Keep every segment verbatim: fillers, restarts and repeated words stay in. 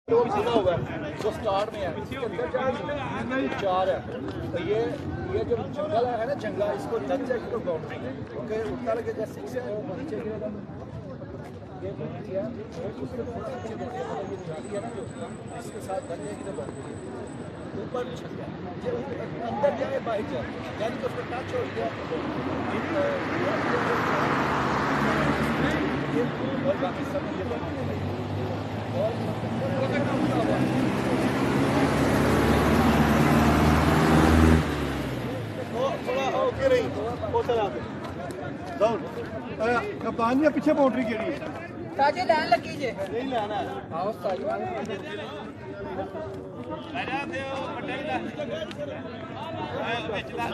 हुआ है जो स्टार्ट में है, इसके अंदर चार है। तो ये ये जो जंगल है ना, जंगल इसको लग जाएगी तो बाउंड्री ओके उठा लगे जैसे सिक्स है वो नीचे गिरेगा। ये है उसके नीचे है ना जो इसके साथ बन जाएगी तो बाउंड्री ऊपर छत है ये अंदर जाए बाहर जाए यानी कि उसको टच हो गया और बाकी सब ये और कप्तान जी पीछे बाउंड्री केड़ी है ताजे लैन लगी जे नहीं लाना है आओ ताजे वाले लगा दियो पट्टे ला आयो बेच ला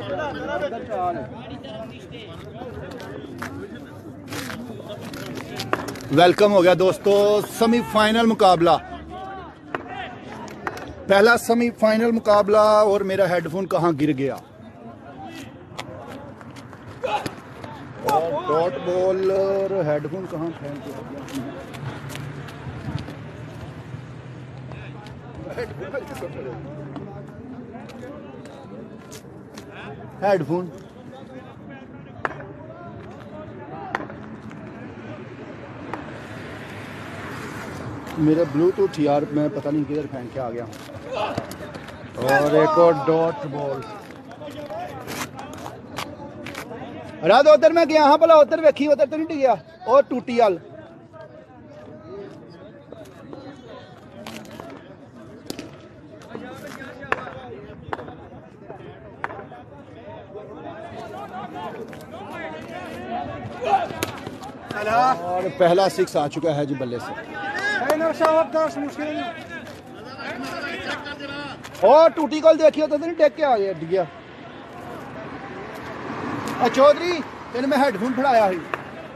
वेलकम हो गया दोस्तों। सेमीफाइनल मुकाबला, पहला सेमीफाइनल मुकाबला और मेरा हेडफोन कहाँ गिर गया। और डॉट बॉल और हेडफोन कहाँ फेंक दिया। हेडफोन मेरे ब्लूटूथ यार मैं पता नहीं किधर फेंक के आ गया। और एक और डॉट बॉल रात उधर मैं गया हाँ भला उधर वेखी उधर तो नहीं गया और टूटी वाल और पहला सिक्स आ चुका है जी बल्ले से। और टूटी कल देखियो तो नहीं टेक के आ गया डिग्या। चौधरी तेन मैं हेडफोन फड़ाया ही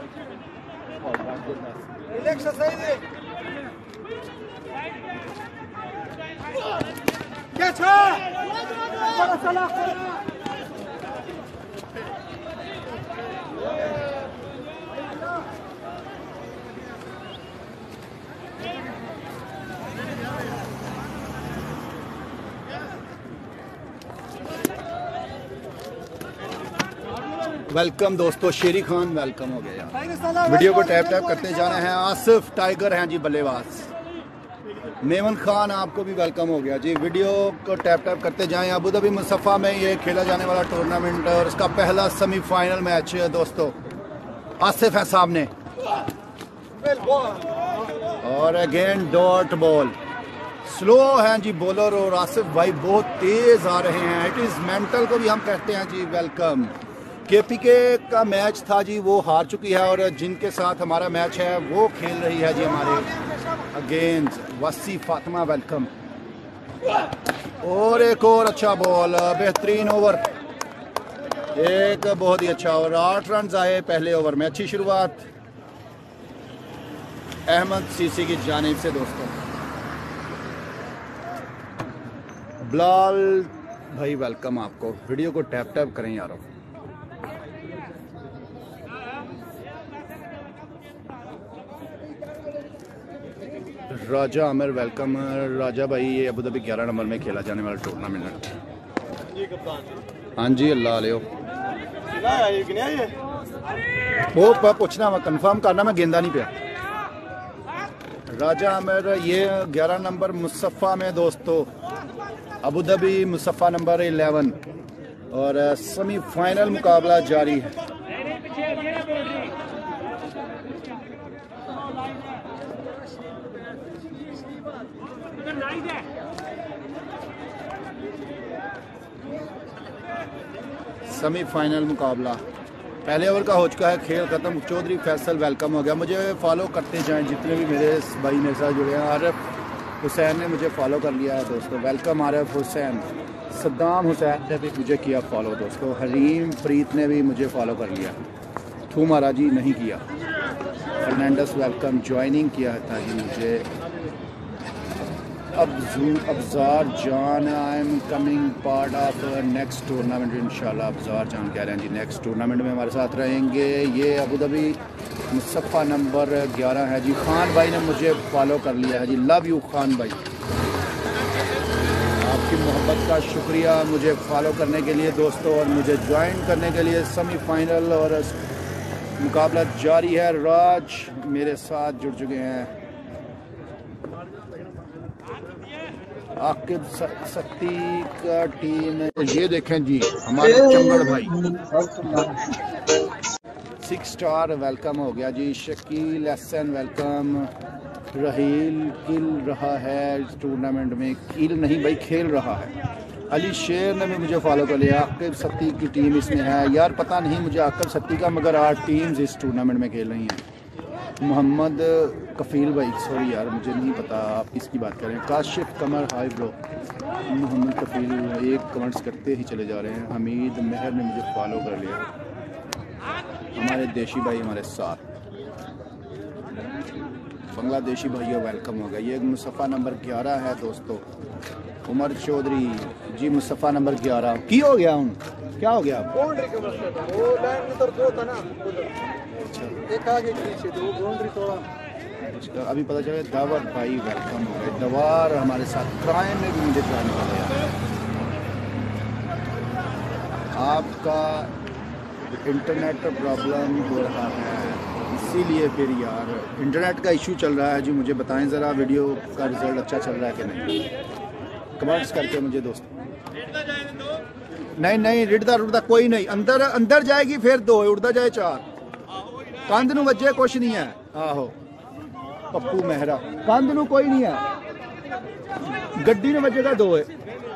वेलकम दोस्तों, शेरी खान वेलकम हो गया। वीडियो को टैप टैप करते जाना है। आसिफ टाइगर हैं जी बल्लेबाज। मेमन खान आपको भी वेलकम हो गया जी। वीडियो को टैप टैप करते जाएं। अबू धाबी मुसफ़ा में ये खेला जाने वाला टूर्नामेंट और इसका पहला सेमीफाइनल मैच है दोस्तों। आसिफ है सामने और अगेन डॉट बॉल। स्लो हैं जी बॉलर और आसिफ भाई बहुत तेज आ रहे हैं। इट इज़ मेंटल को भी हम कहते हैं जी वेलकम। केपीके का मैच था जी वो हार चुकी है और जिनके साथ हमारा मैच है वो खेल रही है जी हमारे अगेंस्ट वसी फातिमा वेलकम। और एक और अच्छा बॉल, बेहतरीन ओवर, एक बहुत ही अच्छा ओवर। आठ रन आए पहले ओवर में। अच्छी शुरुआत अहमद सीसी की जानिब से दोस्तों। बिलाल भाई वेलकम आपको। वीडियो को टैप टैप करें यारो। राजा आमिर वेलकम। राजा भाई ये अबू धाबी ग्यारह नंबर में खेला जाने वाला टूर्नामेंट। हाँ जी अल्लाह ले वो पूछना मैं कंफर्म करना मैं गेंदा नहीं पिया। राजा आमिर ये ग्यारह नंबर मुसफ़ा में दोस्तों। Abu Dhabi Musaffah number eleven और सेमीफाइनल मुकाबला जारी है। सेमीफाइनल मुकाबला पहले ओवर का हो चुका है। खेल खत्म। चौधरी फैसल वेलकम हो गया। मुझे फॉलो करते जाएं जितने भी मेरे भाई मेरे साथ जुड़े हैं। आरिफ हुसैन ने मुझे फॉलो कर लिया है दोस्तों। वेलकम आरिफ हुसैन। सद्दाम हुसैन ने भी मुझे किया फॉलो दोस्तों। हरीम फरीद ने भी मुझे फॉलो कर लिया। थू महाराज जी नहीं किया। फर्नांडस वेलकम ज्वाइनिंग किया था जी मुझे। Abzar Jan I am coming part of next tournament इंशाल्लाह। अब्जार जान कह रहे हैं जी नेक्स्ट टूर्नामेंट में हमारे साथ रहेंगे। ये अबू धाबी मुसफ़ा नंबर ग्यारह है जी। खान भाई ने मुझे फॉलो कर लिया है जी। लव यू खान भाई, आपकी मोहब्बत का शुक्रिया मुझे फॉलो करने के लिए दोस्तों, और मुझे ज्वाइन करने के लिए। सेमीफाइनल और मुकाबला जारी है। राज मेरे साथ जुड़ चुके हैं। आकिब सख्ती का टीम, ये देखें जी हमारे चंगड़ भाई। सिक्स स्टार वेलकम हो गया जी। शकील एहसन वेलकम। रहील किल रहा है इस टूर्नामेंट में। किल नहीं भाई, खेल रहा है। अली शेर ने भी मुझे फॉलो कर लिया। आकिब सत्ती की टीम इसमें है यार, पता नहीं मुझे आकिब सत्ती का, मगर आठ टीम्स इस टूर्नामेंट में खेल रही हैं। मोहम्मद कफील भाई, सॉरी यार मुझे नहीं पता आप किसकी बात कर रहे हैं। Kashif Qamar hi bro. मोहम्मद कफील एक कमेंट्स करते ही चले जा रहे हैं। हमीद मेहर ने मुझे फॉलो कर लिया। हमारे देशी भाई हमारे साथ। बांग्लादेशी भाइयों वेलकम हो गया। ये मुसफ़ा नंबर ग्यारह है दोस्तों। उमर चौधरी जी मुसफ़ा नंबर ग्यारह की हो गया हूँ, क्या हो गया? वो लाइन उधर दो था ना, एक आगे पीछे दो बाउंड्री थोड़ा इसका अभी पता चला। दावर भाई वेलकम हो गए। दवार हमारे साथ। क्राइम ने भी मुझे ज्वाइन कर लिया। आपका इंटरनेट प्रॉब्लम हो रहा है, इसीलिए फिर यार इंटरनेट का इशू चल रहा है जी। मुझे बताएं ज़रा वीडियो का रिजल्ट अच्छा चल रहा है कि नहीं, कमेंट्स करके मुझे दोस्त। नहीं नहीं रिड़दा रुड़दा कोई नहीं। अंदर अंदर जाएगी फिर दो, उड़दा जाए चार। कंध नू वजे कुछ नहीं है। आहो पप्पू मेहरा, कंध नू कोई नहीं है, गड्डी नू वजेगा दो है।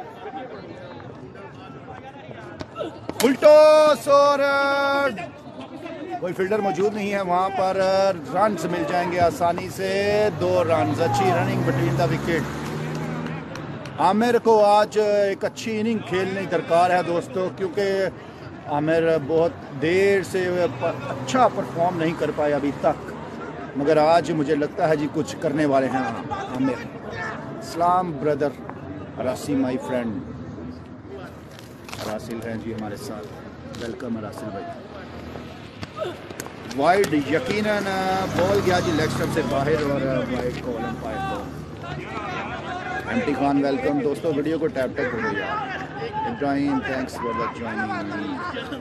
उल्टो सोर कोई फील्डर मौजूद नहीं है वहां पर। रन्स मिल जाएंगे आसानी से। दो रन्स, अच्छी running between the wicket. Aamir को आज एक अच्छी इनिंग खेलनी दरकार है दोस्तों, क्योंकि आमिर बहुत देर से अच्छा परफॉर्म नहीं कर पाए अभी तक, मगर आज मुझे लगता है जी कुछ करने वाले हैं आमिर। इस्लाम ब्रदर रासी माई फ्रेंड रासिल हैं जी हमारे साथ। वेलकम रासिल भाई। वाइड यकीनन बॉल गया जी लेग स्टंप से बाहर, और वाइड को अंपायर को। एमटी खान वेलकम दोस्तों। वीडियो को टैप टैप हो गया। Ibrahim thanks for the joining.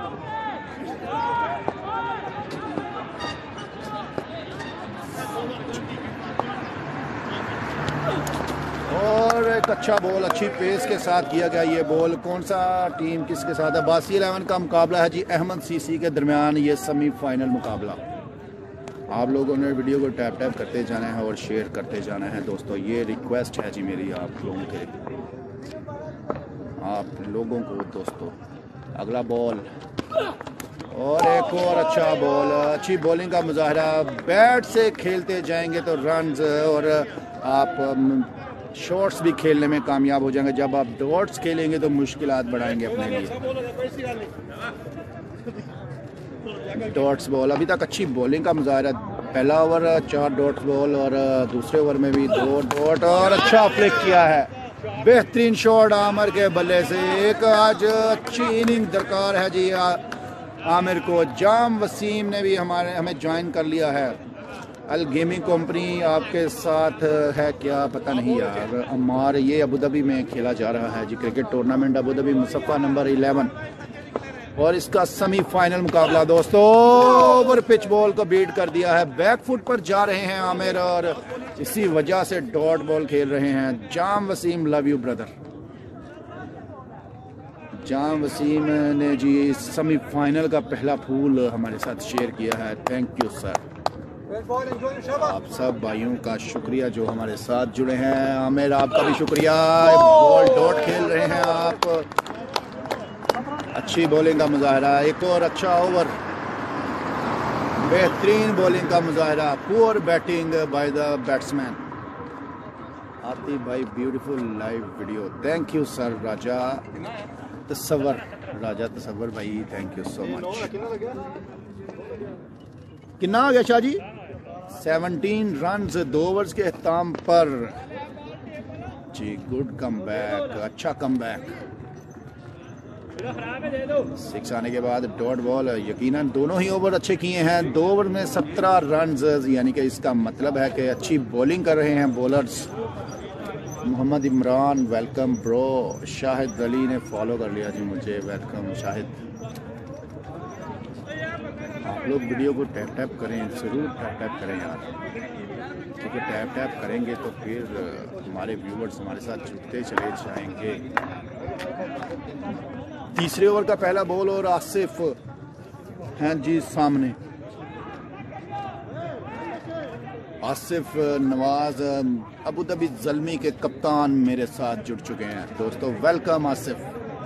और एक अच्छा बॉल अच्छी पेस के साथ किया गया। ये बॉल कौन सा टीम किसके साथ है? बासी इलेवन का मुकाबला है जी अहमद सीसी के दरमियान। ये सेमीफाइनल मुकाबला। आप लोगों ने वीडियो को टैप टैप करते जाना है और शेयर करते जाना है दोस्तों। ये रिक्वेस्ट है जी मेरी आप लोगों के आप लोगों को दोस्तों। अगला बॉल और एक और अच्छा बॉल। अच्छी बॉलिंग का मुजाहरा। बैट से खेलते जाएंगे तो रन्स, और आप शॉट्स भी खेलने में कामयाब हो जाएंगे। जब आप डॉट्स खेलेंगे तो मुश्किलात बढ़ाएंगे अपने लिए। डॉट्स बॉल अभी तक अच्छी बॉलिंग का मुजाहरा। पहला ओवर चार डॉट्स बॉल और दूसरे ओवर में भी दो डॉट, और अच्छा फ्लिक किया है। बेहतरीन शॉट आमिर के बल्ले से। एक आज अच्छी इनिंग दरकार है जी आमिर को। जाम वसीम ने भी हमारे हमें ज्वाइन कर लिया है। अल गेमिंग कंपनी आपके साथ है क्या पता नहीं यार। अम्मार ये अबू धाबी में खेला जा रहा है जी cricket tournament Abu Dhabi Musaffah number eleven, और इसका सेमीफाइनल मुकाबला दोस्तों। ओवर पिच बॉल को बीट कर दिया है। बैक फुट पर जा रहे हैं आमिर, और इसी वजह से डॉट बॉल खेल रहे हैं। Jam Waseem love you brother. Jam Waseem ने जी सेमीफाइनल का पहला फूल हमारे साथ शेयर किया है। Thank you sir. आप सब भाइयों का शुक्रिया जो हमारे साथ जुड़े हैं। आमिर आपका भी शुक्रिया। बॉल डॉट खेल रहे हैं आप। अच्छी बॉलिंग का मुजाहरा। एक और अच्छा ओवर। बेहतरीन बॉलिंग का मुजाहरा। Poor batting by the batsman. Atif भाई beautiful live video. Thank you sir. Raja Tasawar Raja Tasawar भाई थैंक यू सो मच। कितना हो गया शाह जी? सेवनटीन रन्स दो ओवर्स के अख्ताम पर जी। गुड कम बैक, अच्छा कम बैक। सिक्स आने के बाद डॉट बॉल। यकीनन दोनों ही ओवर अच्छे किए हैं, दो ओवर में सत्रह रन, यानी कि इसका मतलब है कि अच्छी बॉलिंग कर रहे हैं bowlers. Mohammad Imran welcome bro. Shahid Ali ने फॉलो कर लिया जी मुझे, वेलकम शाहिद। आप लोग वीडियो को टैप टैप करें, ज़रूर टैप टैप करें यार, क्योंकि टैप टैप करेंगे तो फिर हमारे व्यूवर्स हमारे साथ जुड़ते चले जाएंगे। तीसरे ओवर का पहला बॉल और आसिफ हैं जी सामने। आसिफ नवाज अबू धाबी ज़ल्मी के कप्तान मेरे साथ जुड़ चुके हैं दोस्तों, वेलकम आसिफ।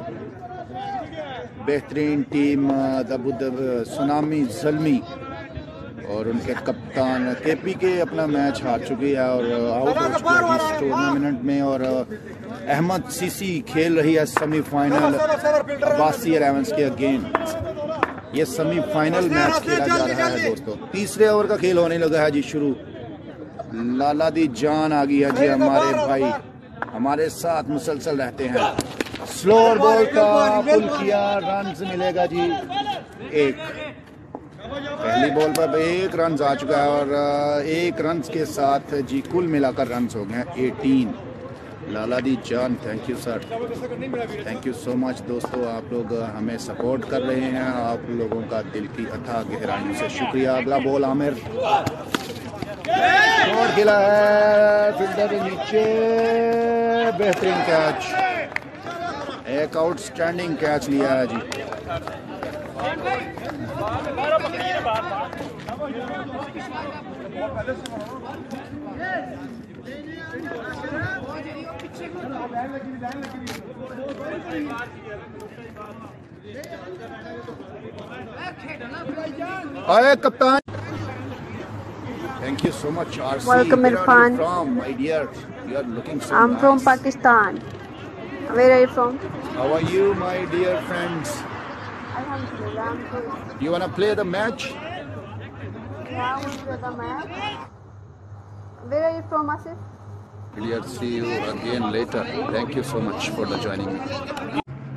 बेहतरीन team Abu Dhabi tsunami Zalmi और उनके कप्तान केपी के अपना मैच हार चुकी है और आउट हो चुकी है इस टूर्नामेंट में। और अहमद सीसी खेल रही है सेमीफाइनल अब्बासी इलेवेंस के अगेंस्ट। ये सेमीफाइनल मैच खेला जा रहा है दोस्तों। तीसरे ओवर का खेल होने लगा है जी शुरू। लाला दी जान आ गई है जी, हमारे भाई हमारे साथ मुसलसल रहते हैं। स्लोअर बॉल का पुल किया, रन मिलेगा जी एक। पहली बॉल पर एक रन आ चुका है और एक रन के साथ जी कुल मिलाकर रन हो गए हैं अठारह। लाला दी Jaan thank you sir, thank you so much दोस्तों, आप लोग हमें सपोर्ट कर रहे हैं, आप लोगों का दिल की अथाह गहराइयों से शुक्रिया। अगला बॉल आमिर, शॉट खेला है फील्डर के नीचे, बेहतरीन कैच, एक आउटस्टैंडिंग कैच लिया है जी। अरे कप्तान, thank you so much R C. Welcome Irfan. From my dear, you are looking so I'm nice. from Pakistan. Where are you from? How are you, my dear friends? Alhamdulillah, I'm good. You wanna play the match? Yeah, we'll play the match. Where are you from, Asif? We'll see you again later. Thank you so much for the joining me.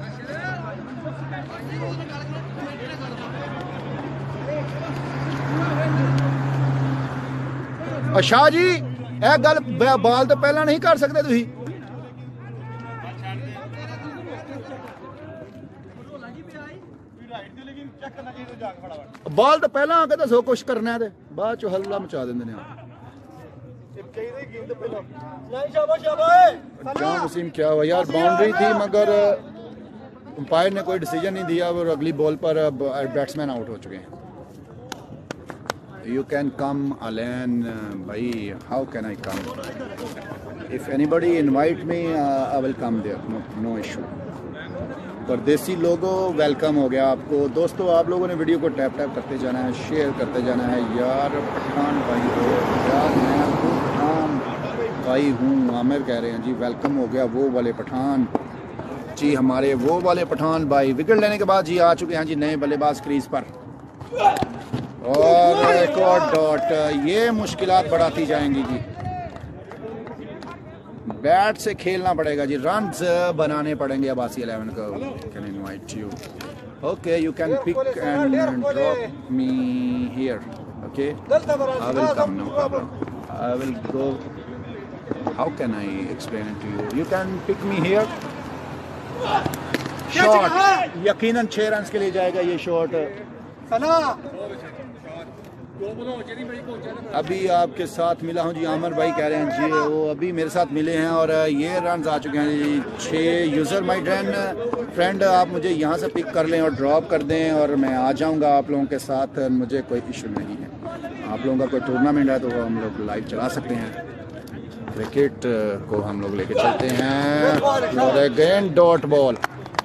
Shah ji ਇਹ ਗੱਲ ਬਾਲ ਤੋਂ ਪਹਿਲਾਂ ਨਹੀਂ ਕਰ ਸਕਦੇ ਤੁਸੀਂ। ਬਾਲ ਤੋਂ ਪਹਿਲਾਂ ਆ ਕੇ ਦੱਸੋ ਕੁਛ ਕਰਨਾ ਤੇ ਬਾਅਦ ਚ ਹੱਲਾ ਮਚਾ ਦਿੰਦੇ ਨੇ। जाम वसीम क्या हुआ यार, बाउंड्री थी मगर अंपायर ने कोई डिसीजन नहीं दिया और अगली बॉल पर बैट्समैन आउट हो चुके हैं। यू कैन कम अलेन भाई, how can I come, if anybody invite me I will come there, no issue. परदेसी लोगों वेलकम हो गया आपको दोस्तों। आप लोगों ने वीडियो को टैप टैप करते जाना है, शेयर करते जाना है यार। पठान भाई हो यार, मैं पठान भाई हूँ, आमिर कह रहे हैं जी, वेलकम हो गया वो वाले पठान जी, हमारे वो वाले पठान भाई। विकेट लेने के बाद जी आ चुके हैं जी नए बल्लेबाज क्रीज पर और एक और डॉट, ये मुश्किलात बढ़ाती जाएंगी जी। बैट से खेलना पड़ेगा जी, रन्स बनाने पड़ेंगे अब्बासी इलेवन को। Can invite you, okay you can pick and drop me here, okay I will come, no problem, I will go. How can I explain it to you, you can pick me here. Shot यकीनन छह run के लिए जाएगा ये shot. अभी आपके साथ मिला हूं जी, आमिर भाई कह रहे हैं जी वो अभी मेरे साथ मिले हैं और ये रन आ चुके हैं जी छः। यूज़र माई फ्रेंड फ्रेंड आप मुझे यहाँ से पिक कर लें और ड्रॉप कर दें और मैं आ जाऊँगा आप लोगों के साथ, मुझे कोई इशू नहीं है। आप लोगों का कोई टूर्नामेंट है तो हम लोग लाइव चला सकते हैं। विकेट को हम लोग लेके चलते हैं और again dot ball.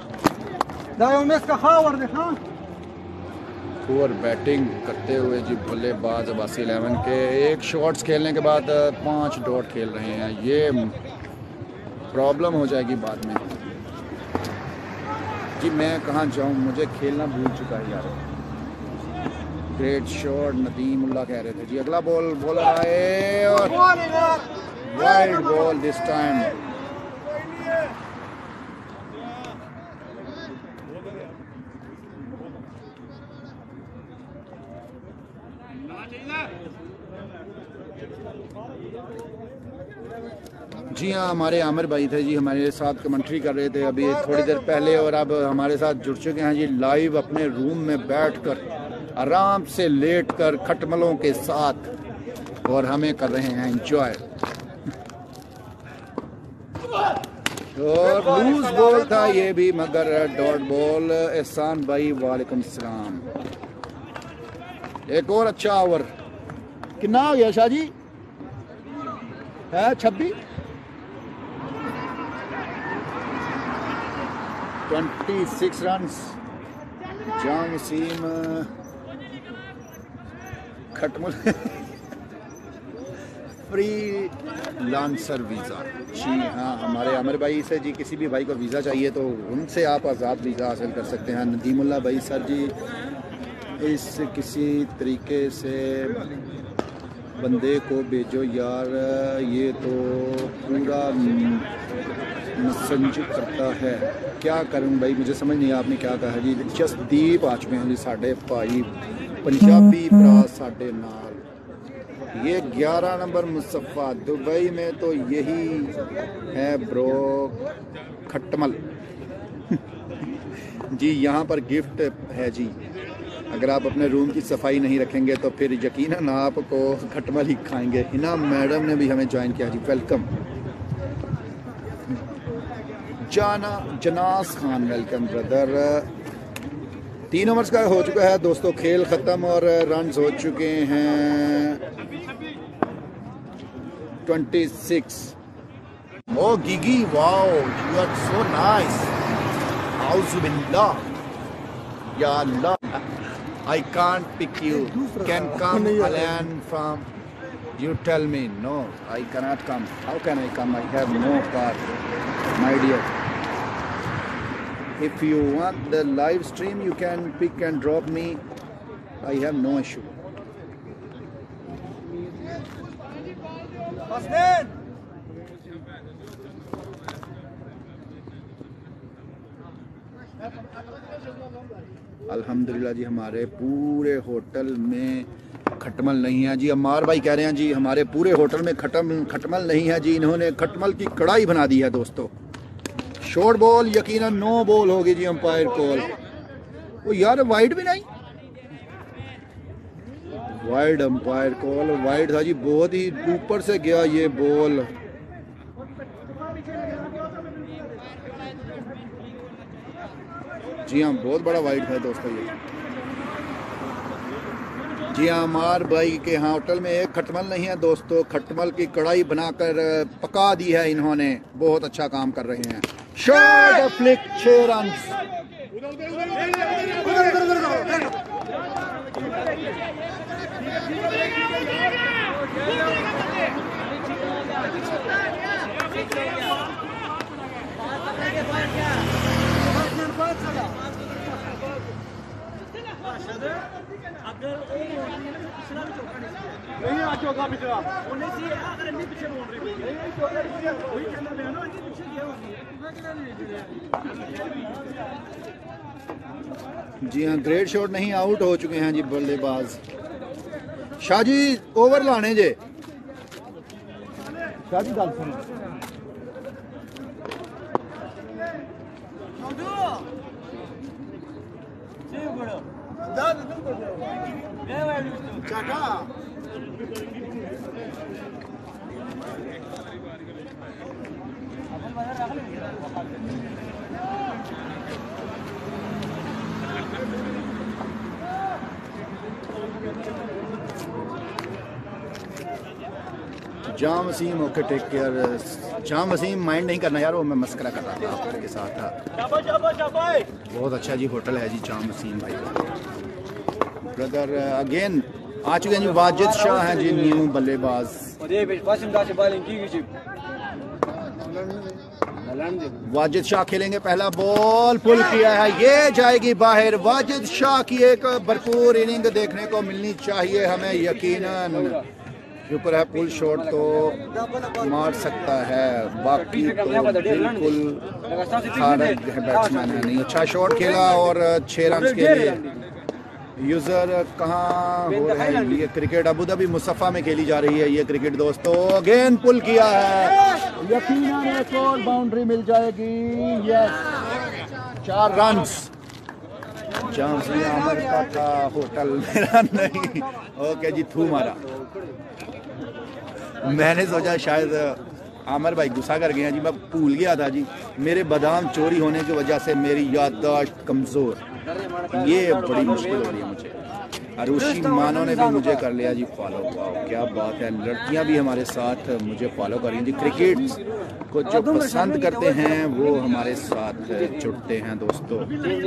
Over batting करते हुए जी बल्लेबाज अब्बासी इलेवन के एक शॉट्स खेलने के बाद पांच डॉट खेल रहे हैं, ये प्रॉब्लम हो जाएगी बाद में जी। मैं कहाँ जाऊँ, मुझे खेलना भूल चुका है यार। ग्रेट शॉट नदीम उल्ला कह रहे थे जी। अगला बॉल बॉलर आए और वाइड बॉल दिस टाइम। जी हाँ, हमारे आमिर भाई थे जी, हमारे साथ कमेंट्री कर रहे थे अभी थोड़ी देर पहले, और अब हमारे साथ जुड़ चुके हैं जी लाइव अपने रूम में बैठकर आराम से लेटकर खटमलों के साथ, और हमें कर रहे हैं एंजॉय। और लूज बॉल था ये भी, मगर डॉट बॉल। एहसान भाई वालेकुम सलाम। एक और अच्छा ओवर, कितना हो गया शाह जी? है छब्बीस ट्वेंटी सिक्स रन। जाम वसीम खटमल फ्री लांसर वीज़ा। जी हाँ, हमारे आमिर भाई से जी किसी भी भाई को वीज़ा चाहिए तो उनसे आप आज़ाद वीज़ा हासिल कर सकते हैं। नदीमुल्ला भाई सर जी, इस किसी तरीके से बंदे को भेजो यार, ये तो पूरा मसंज करता है। क्या करूं भाई, मुझे समझ नहीं आपने क्या कहा जी। जसदीप आ चुके हैं जी साढ़े भाई पंजाबी भरा साढ़े नाल। ये ग्यारह नंबर मुस्तफ़ा, दुबई में तो यही है ब्रो खटमल। जी यहाँ पर गिफ्ट है जी, अगर आप अपने रूम की सफाई नहीं रखेंगे तो फिर यकीनन आपको खटमल ही खाएंगे। हिना मैडम ने भी हमें ज्वाइन किया जी, वेलकम। जाना जनास खान, वेलकम ब्रदर। तीन ओवर्स का हो चुका है दोस्तों खेल ख़त्म, और रन्स हो चुके हैं छब्बीस। Oh Gigi, wow you are so nice. आउज़ुबिल्लाह या अल्लाह, I can't pick you. Can come Alan from? You tell me. No, I cannot come. How can I come? I have no car, my dear. If you want the live stream, you can pick and drop me. I have no issue. Osman. अल्हम्दुलिल्लाह जी, हमारे पूरे hotel में खटमल नहीं है जी। अम्मार भाई कह रहे हैं जी हमारे पूरे होटल में खटम खटमल नहीं है जी, इन्होंने खटमल की कढ़ाई बना दी है दोस्तों। शॉर्ट बॉल यकीनन नो बॉल होगी जी, अंपायर कॉल। वो यार वाइड भी नहीं, वाइड अंपायर कॉल, वाइड था जी, बहुत ही ऊपर से गया ये बॉल। जी हाँ, बहुत बड़ा वाइड है दोस्तों ये। जी हाँ, हमार भाई के यहाँ होटल में एक खटमल नहीं है दोस्तों, खटमल की कढ़ाई बनाकर पका दी है इन्होंने। बहुत अच्छा काम कर रहे हैं। शॉट फ्लिक, छह रन। नहीं आज होगा पिछला उन्हें सी अगर इन्हीं पीछे बोल रही है वही कहना है ना, इन्हीं पीछे गया होगी। जी हाँ, ग्रेट शॉट नहीं, आउट हो चुके हैं जी बल्लेबाज। शाह जी ओवर लाने जे, शाह जी गल सुनो। Jam Waseem, okay take care. Jam Waseem mind नहीं करना यार, वो मैं मस्करा कर रहा था आपके साथ था। बहुत अच्छा जी होटल है जी जाम वसीम भाई ब्रदर। अगेन आ चुके हैं जी वाजिद शाह हैं जी न्यू बल्लेबाज। वाजिद शाह खेलेंगे, पहला बॉल पुल किया है, ये जाएगी बाहर। वाजिद शाह की एक भरपूर इनिंग देखने को मिलनी चाहिए हमें यकीनन। ऊपर है पुल शॉट तो मार सकता है, बाकी तो बिल्कुल खारज है बैट्समैन है नहीं। अच्छा शॉट खेला और छह रन के लिए यूजर कहाँ हो रहे हैं? ये क्रिकेट अबू धाबी मुसफ़ा में खेली जा रही है ये क्रिकेट दोस्तों। अगेन पुल किया है, यकीनन एक और बाउंड्री मिल जाएगी। यस, चार रन्स। चांस में आमिर का था, होटल मेरा नहीं। ओके जी, थू मारा। मैंने सोचा शायद आमिर भाई गुस्सा कर गए हैं जी, मैं भूल गया था जी। मेरे बादाम चोरी होने की वजह से मेरी याददाश्त कमज़ोर, ये बड़ी मुश्किल हो रही है मुझे। अरुषि मानो ने भी मुझे कर लिया जी फॉलो। वाह क्या बात है, लड़कियां भी हमारे साथ मुझे फॉलो कर रही हैं जी। क्रिकेट को जो पसंद करते हैं वो हमारे साथ जुड़ते हैं दोस्तों।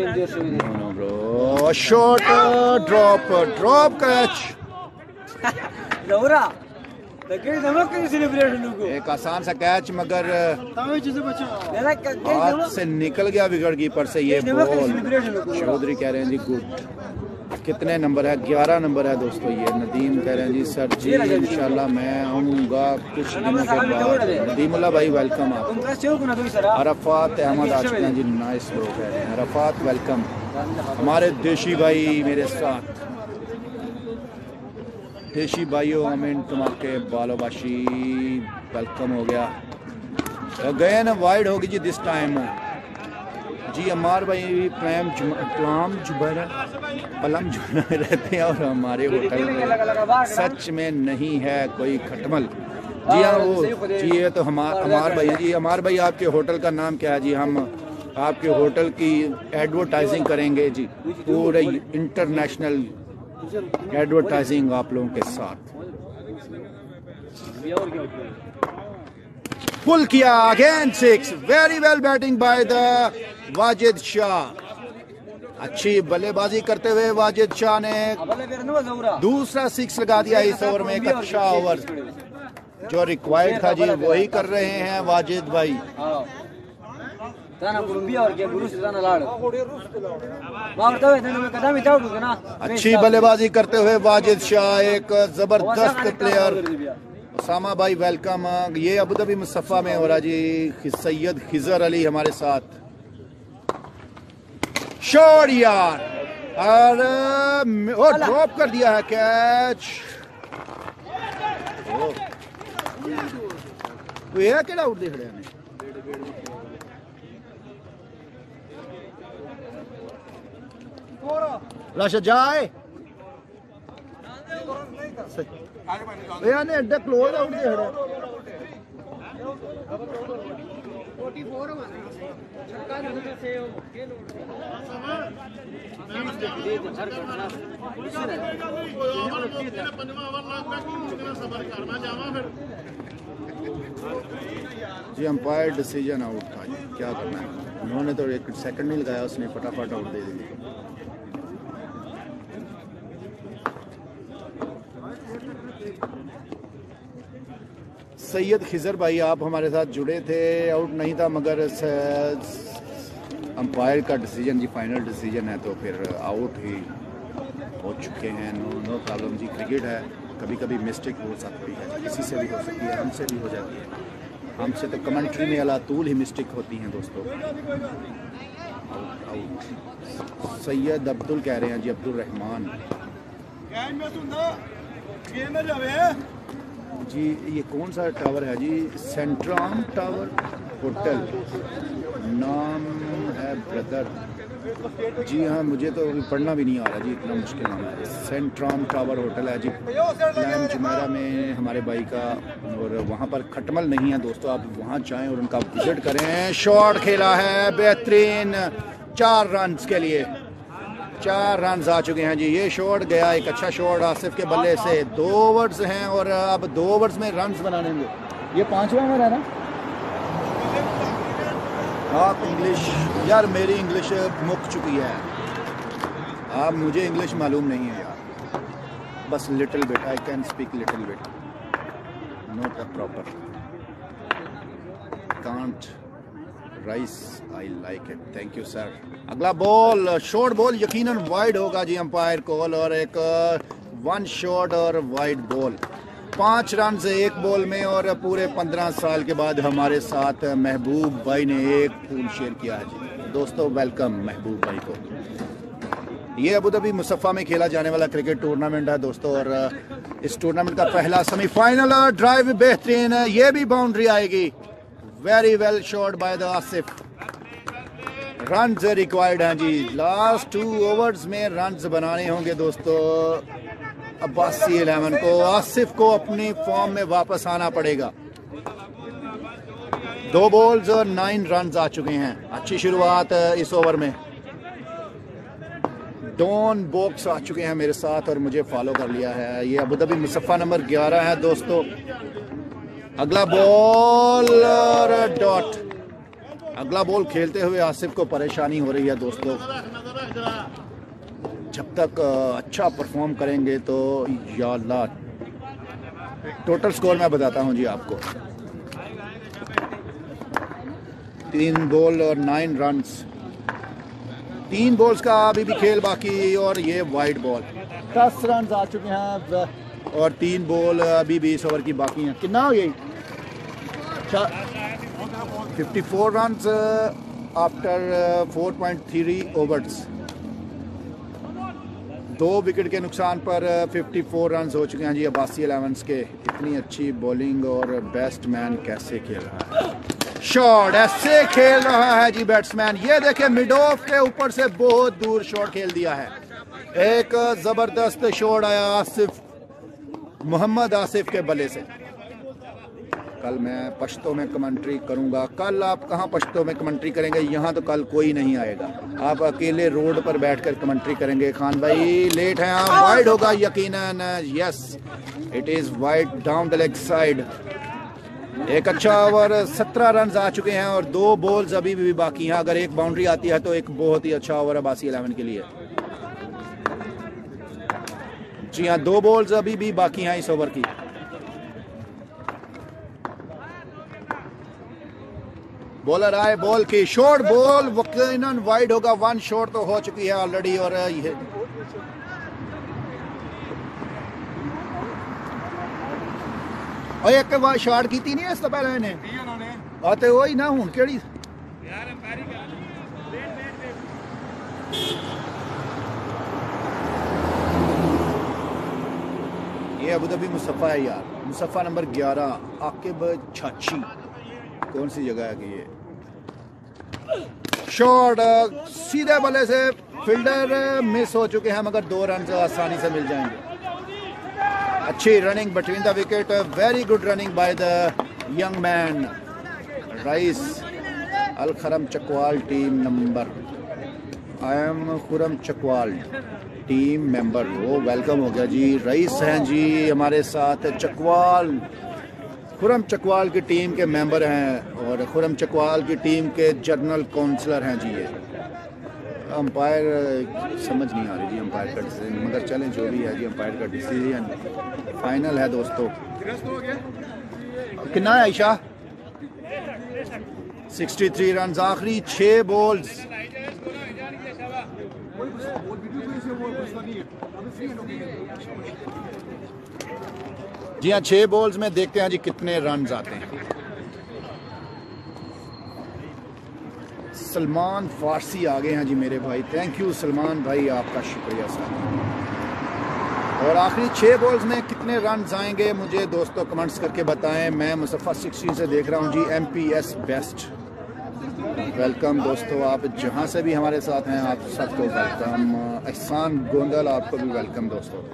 Bro shot, drop drop catch. एक आसान सा कैच मगर हाथ से निकल गया विकेट कीपर से ये बॉल। चौधरी कह रहे हैं जी गुड। कितने नंबर है? ग्यारह नंबर है दोस्तों ये। नदीम कह रहे हैं जी सर जी इंशाल्लाह मैं आऊँगा कुछ दिनों के बाद। नदीमुल्लाह भाई वेलकम आप। अरफात अहमद आ चुके हैं जी, नाइस ब्रो कह रहे हैं। अरफात वेलकम। हमारे देशी भाई मेरे साथ, देशी भाइयों अमीन तुम्हारे बालोबाशी वेलकम हो गया। गए ना वाइड होगी जी दिस टाइम जी। अमार भाई प्लाम प्लाम जुबैरा पलम जुबैरा में रहते हैं और हमारे होटल में सच में नहीं है कोई खटमल। जी हाँ वो जी ये तो हमार अमार भाई जी। अमार भाई आपके होटल का नाम क्या है जी? हम आपके होटल की एडवर्टाइजिंग करेंगे जी, पूरे इंटरनेशनल एडवर्टाइजिंग आप लोगों के साथ। पुल किया again six. Very well batting by the Wajid Shah. अच्छी बल्लेबाजी करते हुए वाजिद शाह ने दूसरा सिक्स लगा दिया इस ओवर में। एक अच्छा ओवर जो रिक्वायर्ड था जी वही कर रहे हैं वाजिद भाई। अच्छी बल्लेबाजी करते हुए वाजिद शाह, एक जबरदस्त प्लेयर। उसामा भाई वेलकम। ये अबू धाबी मुसफ़ा में हो रहा जी। सैयद खिजर अली हमारे साथ। शॉट यार, और ड्रॉप कर दिया है कैच। ये केड़ा आउट देख रहे हैं? राशा जाए याने एड्डा क्लोज आउट दे रहा जी। अंपायर डिसीजन आउट था जी, क्या करना है। उन्होंने तो एक सेकंड नहीं लगाया, उसने फटाफट आउट दे दी। सैयद खिजर भाई आप हमारे साथ जुड़े थे, आउट नहीं था मगर अंपायर का डिसीजन जी फाइनल डिसीजन है तो फिर आउट ही हो चुके हैं। नो नो प्रॉब्लम जी, क्रिकेट है, कभी कभी मिस्टेक हो सकती है, किसी से भी हो सकती है, हमसे भी हो जाती है। हमसे तो कमेंट्री में अलातूल ही मिस्टेक होती हैं दोस्तों। Out out. सैयद अब्दुल कह रहे हैं जी, अब्दुल रहमान जी। ये कौन सा टावर है जी? सेंट्राम टावर होटल नाम है ब्रदर जी। हाँ मुझे तो पढ़ना भी नहीं आ रहा जी, इतना मुश्किल नाम है। सेंट्राम टावर होटल है जी प्लाम जुमेरा में हमारे भाई का, और वहाँ पर खटमल नहीं है दोस्तों, आप वहाँ जाएं और उनका विजिट करें। शॉट खेला है बेहतरीन, चार रन के लिए चार रन आ चुके हैं जी। ये शॉट गया, एक अच्छा शॉट आसिफ के बल्ले से। दो ओवर्स हैं और अब दो ओवर्स में रन्स बनाने होंगे। ये पांचवा ओवर है ना? आप इंग्लिश यार, मेरी इंग्लिश मुक चुकी है। आप मुझे इंग्लिश मालूम नहीं है यार, बस little bit I can speak little bit, not a proper can't rice I like it. Thank you sir. अगला बॉल शॉर्ट बॉल यकीनन वाइड होगा जी अंपायर कॉल, और एक वन शॉट और वाइड बॉल। पाँच रन से एक बॉल में, और पूरे पंद्रह साल के बाद हमारे साथ महबूब भाई ने एक फूल शेयर किया है जी। दोस्तों वेलकम महबूब भाई को। ये अबू धाबी मुसफ़ा में खेला जाने वाला क्रिकेट टूर्नामेंट है दोस्तों, और इस टूर्नामेंट का पहला सेमीफाइनल ड्राइव बेहतरीन है, ये भी बाउंड्री आएगी। Very well shot by the Asif. Runs required हैं जी, लास्ट टू ओवर्स में रन्स बनाने होंगे दोस्तों अब्बासी इलेवन को। आसिफ को अपनी फॉर्म में वापस आना पड़ेगा। दो बॉल्स और नाइन रन्स आ चुके हैं। अच्छी शुरुआत इस ओवर में। डॉन बॉक्स आ चुके हैं मेरे साथ और मुझे फॉलो कर लिया है। ये अबू धाबी मुसफ़ा नंबर ग्यारह है दोस्तों। अगला बॉल और डॉट। अगला बॉल खेलते हुए आसिफ को परेशानी हो रही है दोस्तों। जब तक अच्छा परफॉर्म करेंगे तो या अल्लाह। टोटल स्कोर मैं बताता हूं जी आपको। तीन बॉल और नाइन रन्स। तीन बॉल्स का अभी भी खेल बाकी और ये वाइड बॉल। दस रन आ चुके हैं और तीन बॉल अभी भी इस ओवर की बाकी हैं। कितना हो गई? अच्छा, fifty four run after four point three overs. दो विकेट के नुकसान पर फिफ्टी फोर रन हो चुके हैं जी अब्बासी इलेवंस के। इतनी अच्छी बॉलिंग और बैट्समैन कैसे खेल रहा है। शॉट ऐसे खेल रहा है जी बैट्समैन। ये देखे मिड ऑफ के ऊपर से बहुत दूर शॉट खेल दिया है। एक जबरदस्त शॉट आया आसिफ, मोहम्मद आसिफ के बल्ले से। कल मैं पश्तो में कमेंट्री करूंगा। कल आप कहां पश्तो में कमेंट्री करेंगे? यहां तो कल कोई नहीं आएगा। आप अकेले रोड पर बैठकर कमेंट्री करेंगे। खान भाई लेट हैं आप। वाइड होगा यकीनन। Yes, it is wide down the leg side. एक अच्छा ओवर। सत्रह रन आ चुके हैं और दो बॉल्स अभी भी बाकी हैं। अगर एक बाउंड्री आती है तो एक बहुत ही अच्छा ओवर है अब्बासी इलेवन के लिए। जी हाँ, दो बॉल्स अभी भी बाकी हैं इस ओवर की। बॉलर आए, बॉल की शॉर्ट बॉल यकीनन वाइड होगा। वन शॉट तो हो चुकी है ऑलरेडी। और ये और एक बार शॉट की थी नहीं इस तो पहले ने आते वही ना हूं केड़ी ये अबू धाबी मुसफ़ा है यार। मुसफ़ा नंबर ग्यारह आकिब छाची। कौन सी जगह है कि ये शॉट सीधे बल्ले से फील्डर मिस हो चुके हैं, मगर दो रन आसानी से मिल जाएंगे। अच्छी running between the wicket. Very good running by the young man Raees al Khurram Chakwal team number. I am Khurram Chakwal team member. वो वेलकम हो गया जी। रईस हैं जी हमारे साथ। चकवाल खुरम चकवाल की टीम के मेंबर हैं और खुरम चकवाल की टीम के जनरल काउंसलर हैं जी। ये अंपायर समझ नहीं आ रही जी अंपायर का डिसीजन, मगर चलें जो भी है जी अंपायर का डिसीजन फाइनल है दोस्तों। कितना है आयशा? Sixty three run. आखिरी छः बॉल्स। जी हाँ, छः बॉल्स में देखते हैं जी कितने रन आते हैं। सलमान फारसी आ गए हैं जी मेरे भाई। थैंक यू सलमान भाई, आपका शुक्रिया सर। और आखिरी छः बॉल्स में कितने रन आएंगे मुझे दोस्तों कमेंट्स करके बताएं। मैं मुसफ़ा सिक्सटीन से देख रहा हूँ जी। M P S best welcome दोस्तों। आप जहाँ से भी हमारे साथ हैं आप सबको वेलकम। एहसान गोंदल आपको भी वेलकम दोस्तों।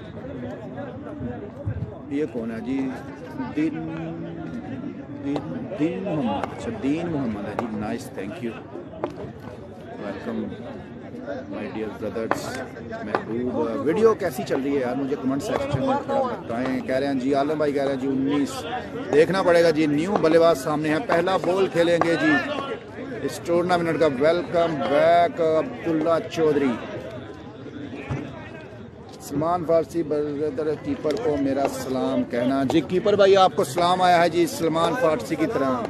ये कौन है जी? दीन दीन दीन मोहम्मद। अच्छा दीन मोहम्मद है जी। Nice, thank you, welcome my dear brothers. Mehboob video कैसी चल रही है यार? मुझे कमेंट सेक्शन में थोड़ा बताएं। कह रहे हैं जी आलम भाई, कह रहे हैं जी उन्नीस। देखना पड़ेगा जी। न्यू बल्लेबाज सामने है। पहला बॉल खेलेंगे जी इस टूर्नामेंट का। Welcome back Abdullah Chaudhary. Salman Farsi brother keeper को मेरा सलाम कहना जी। कीपर भाई आपको सलाम आया है जी सलमान फारसी की तरह।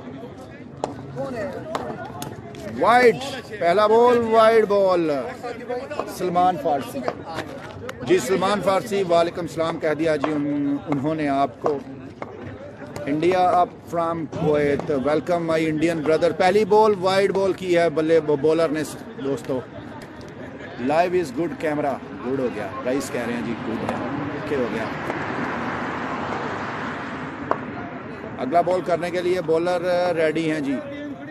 वाइड पहला ball, wide ball Salman Farsi ji. Salman Farsi वालेकुम सलाम कह दिया जी उन, उन्होंने आपको। India up from Kuwait. Welcome my Indian brother. पहली बॉल वाइड बॉल की है बल्ले बॉलर ने दोस्तों। Live is good camera, good हो गया गाइस, कह रहे हैं जी गुड है, ओके हो गया। अगला बॉल करने के लिए बॉलर रेडी हैं जी।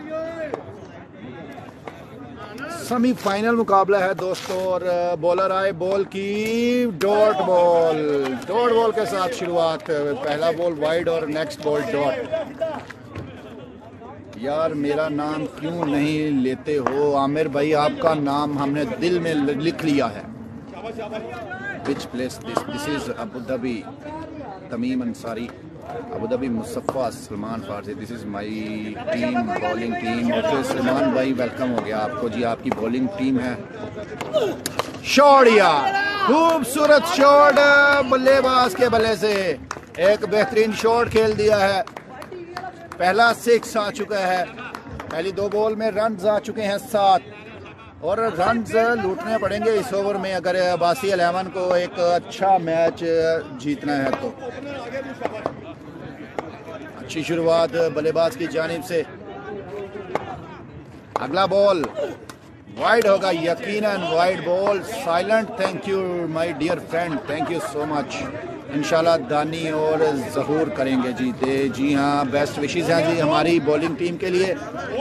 सेमीफाइनल मुकाबला है दोस्तों और बॉलर आए बॉल की डॉट बॉल, डॉट बॉल के साथ शुरुआत। पहला बॉल वाइड और नेक्स्ट बॉल डॉट। यार मेरा नाम क्यों नहीं लेते हो आमिर भाई, आपका नाम हमने दिल में लिख लिया है। Which place this this is Abu Dhabi, Tamim Ansari, Abu Dhabi Musaffah, Salman Farsi, this is my team, bowling team. Okay Salman भाई वेलकम हो गया आपको जी, आपकी बॉलिंग टीम है। शॉट यार, खूबसूरत शॉट बल्लेबाज के बल्ले से, एक बेहतरीन शॉट खेल दिया है। पहला सिक्स आ चुका है, पहली दो बॉल में रन्स आ चुके हैं सात और रन्स लूटने पड़ेंगे इस ओवर में अगर अब्बासी इलेवन को एक अच्छा मैच जीतना है तो। अच्छी शुरुआत बल्लेबाज की जानिब से। अगला बॉल वाइड होगा, यकीनन wide ball, silent. Thank you my dear friend, thank you so much. इंशाल्लाह दानी और ज़हूर करेंगे जी दे जी हाँ, बेस्ट विशेस हैं जी हमारी बॉलिंग टीम के लिए।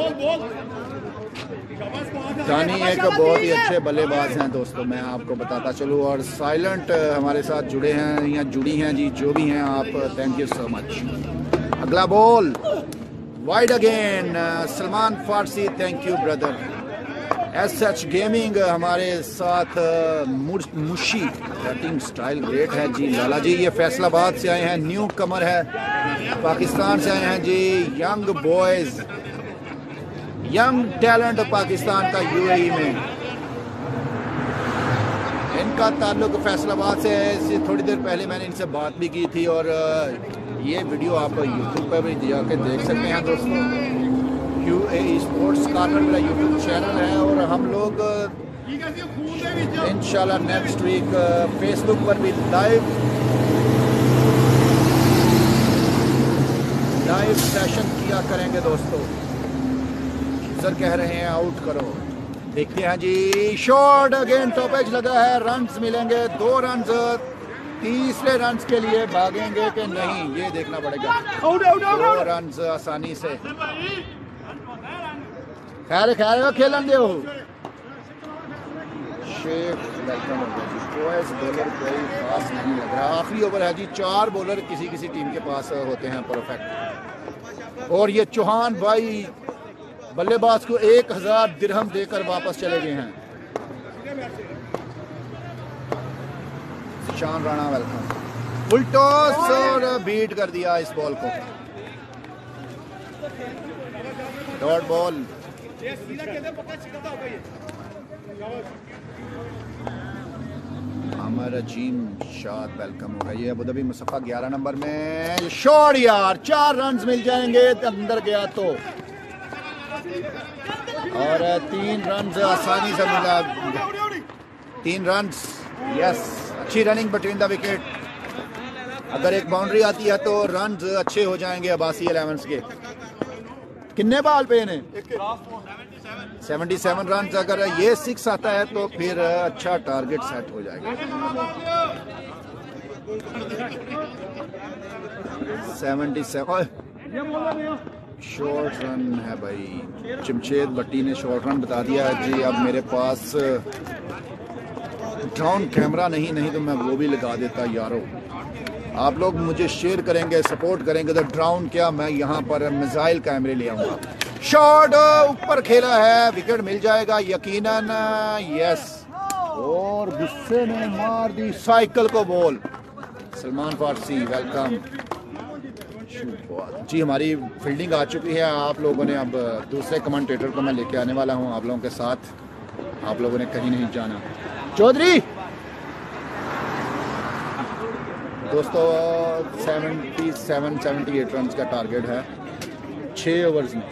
दानी एक बहुत ही अच्छे बल्लेबाज हैं दोस्तों, मैं आपको बताता चलूँ, और साइलेंट हमारे साथ जुड़े हैं या जुड़ी हैं जी, जो भी हैं आप, थैंक यू सो मच। अगला ball wide again, Salman Farsi, thank you brother. S H gaming हमारे साथ, मुशी बैटिंग स्टाइल ग्रेट है जी। लाला जी ये फैसलाबाद से आए हैं, न्यू कमर है, पाकिस्तान से आए हैं जी। Young boys, young talent Pakistan का यूएई में, इनका ताल्लुक फैसलाबाद से है। इससे थोड़ी देर पहले मैंने इनसे बात भी की थी और ये वीडियो आप यूट्यूब पर भी जाके देख सकते हैं दोस्तों। क्यू ए स्पोर्ट्स कॉर्नर मेरा यूट्यूब चैनल है और हम लोग इंशाल्लाह नेक्स्ट वीक फेसबुक पर भी लाइव लाइव सेशन किया करेंगे दोस्तों। सर कह रहे हैं आउट करो, देखते हैं जी। शॉट अगेन, टॉप एज लगा है, रन्स मिलेंगे, दो रन्स, तीसरे रन्स के लिए भागेंगे कि नहीं ये देखना पड़ेगा। दो रन्स आसानी से, खैर खैर खेलन दो। शेख वेलकम हो गया जी। चॉइस बॉलर कोई खास नहीं लग रहा, आखिरी ओवर है जी, चार बॉलर किसी किसी टीम के पास होते हैं परफेक्ट। और ये चौहान भाई बल्लेबाज को एक हजार दिरहम देकर वापस चले गए हैं। Shan Rana welcome, full toss और बीट कर दिया इस बॉल को। डॉट बॉल, अमर अजीम शाद वेलकम होगा। ये अबू धाबी मुसफ़ा ग्यारह नंबर में, शॉट यार, चार रन्स मिल जाएंगे अंदर गया तो, और तीन रन्स आसानी से मिला, तीन रन्स, यस। अच्छी रनिंग बिटवीन द विकेट, अगर एक बाउंड्री आती है तो रन्स अच्छे हो जाएंगे अब्बासी इलेवंस के। कितने बॉल पे ने सतहत्तर रन, अगर ये सिक्स आता है तो फिर अच्छा टारगेट सेट हो जाएगा। सतहत्तर शॉर्ट रन है भाई, जमशेद भट्टी ने शॉर्ट रन बता दिया है जी। अब मेरे पास ड्रोन कैमरा नहीं नहीं तो मैं वो भी लगा देता यारो। आप लोग मुझे शेयर करेंगे, सपोर्ट करेंगे तो ड्रोन क्या, मैं यहाँ पर मिसाइल कैमरे ले आऊँगा। शॉट ऊपर खेला है, विकेट मिल जाएगा यकीनन, यस। और गुस्से में मार दी साइकिल को बॉल। सलमान फारसी वेलकम जी। हमारी फील्डिंग आ चुकी है आप लोगों ने, अब दूसरे कमेंटेटर को मैं लेके आने वाला हूँ आप लोगों के साथ, आप लोगों ने कहीं नहीं जाना। चौधरी दोस्तों सतहत्तर अठहत्तर रन का टारगेट है छः ओवर्स में,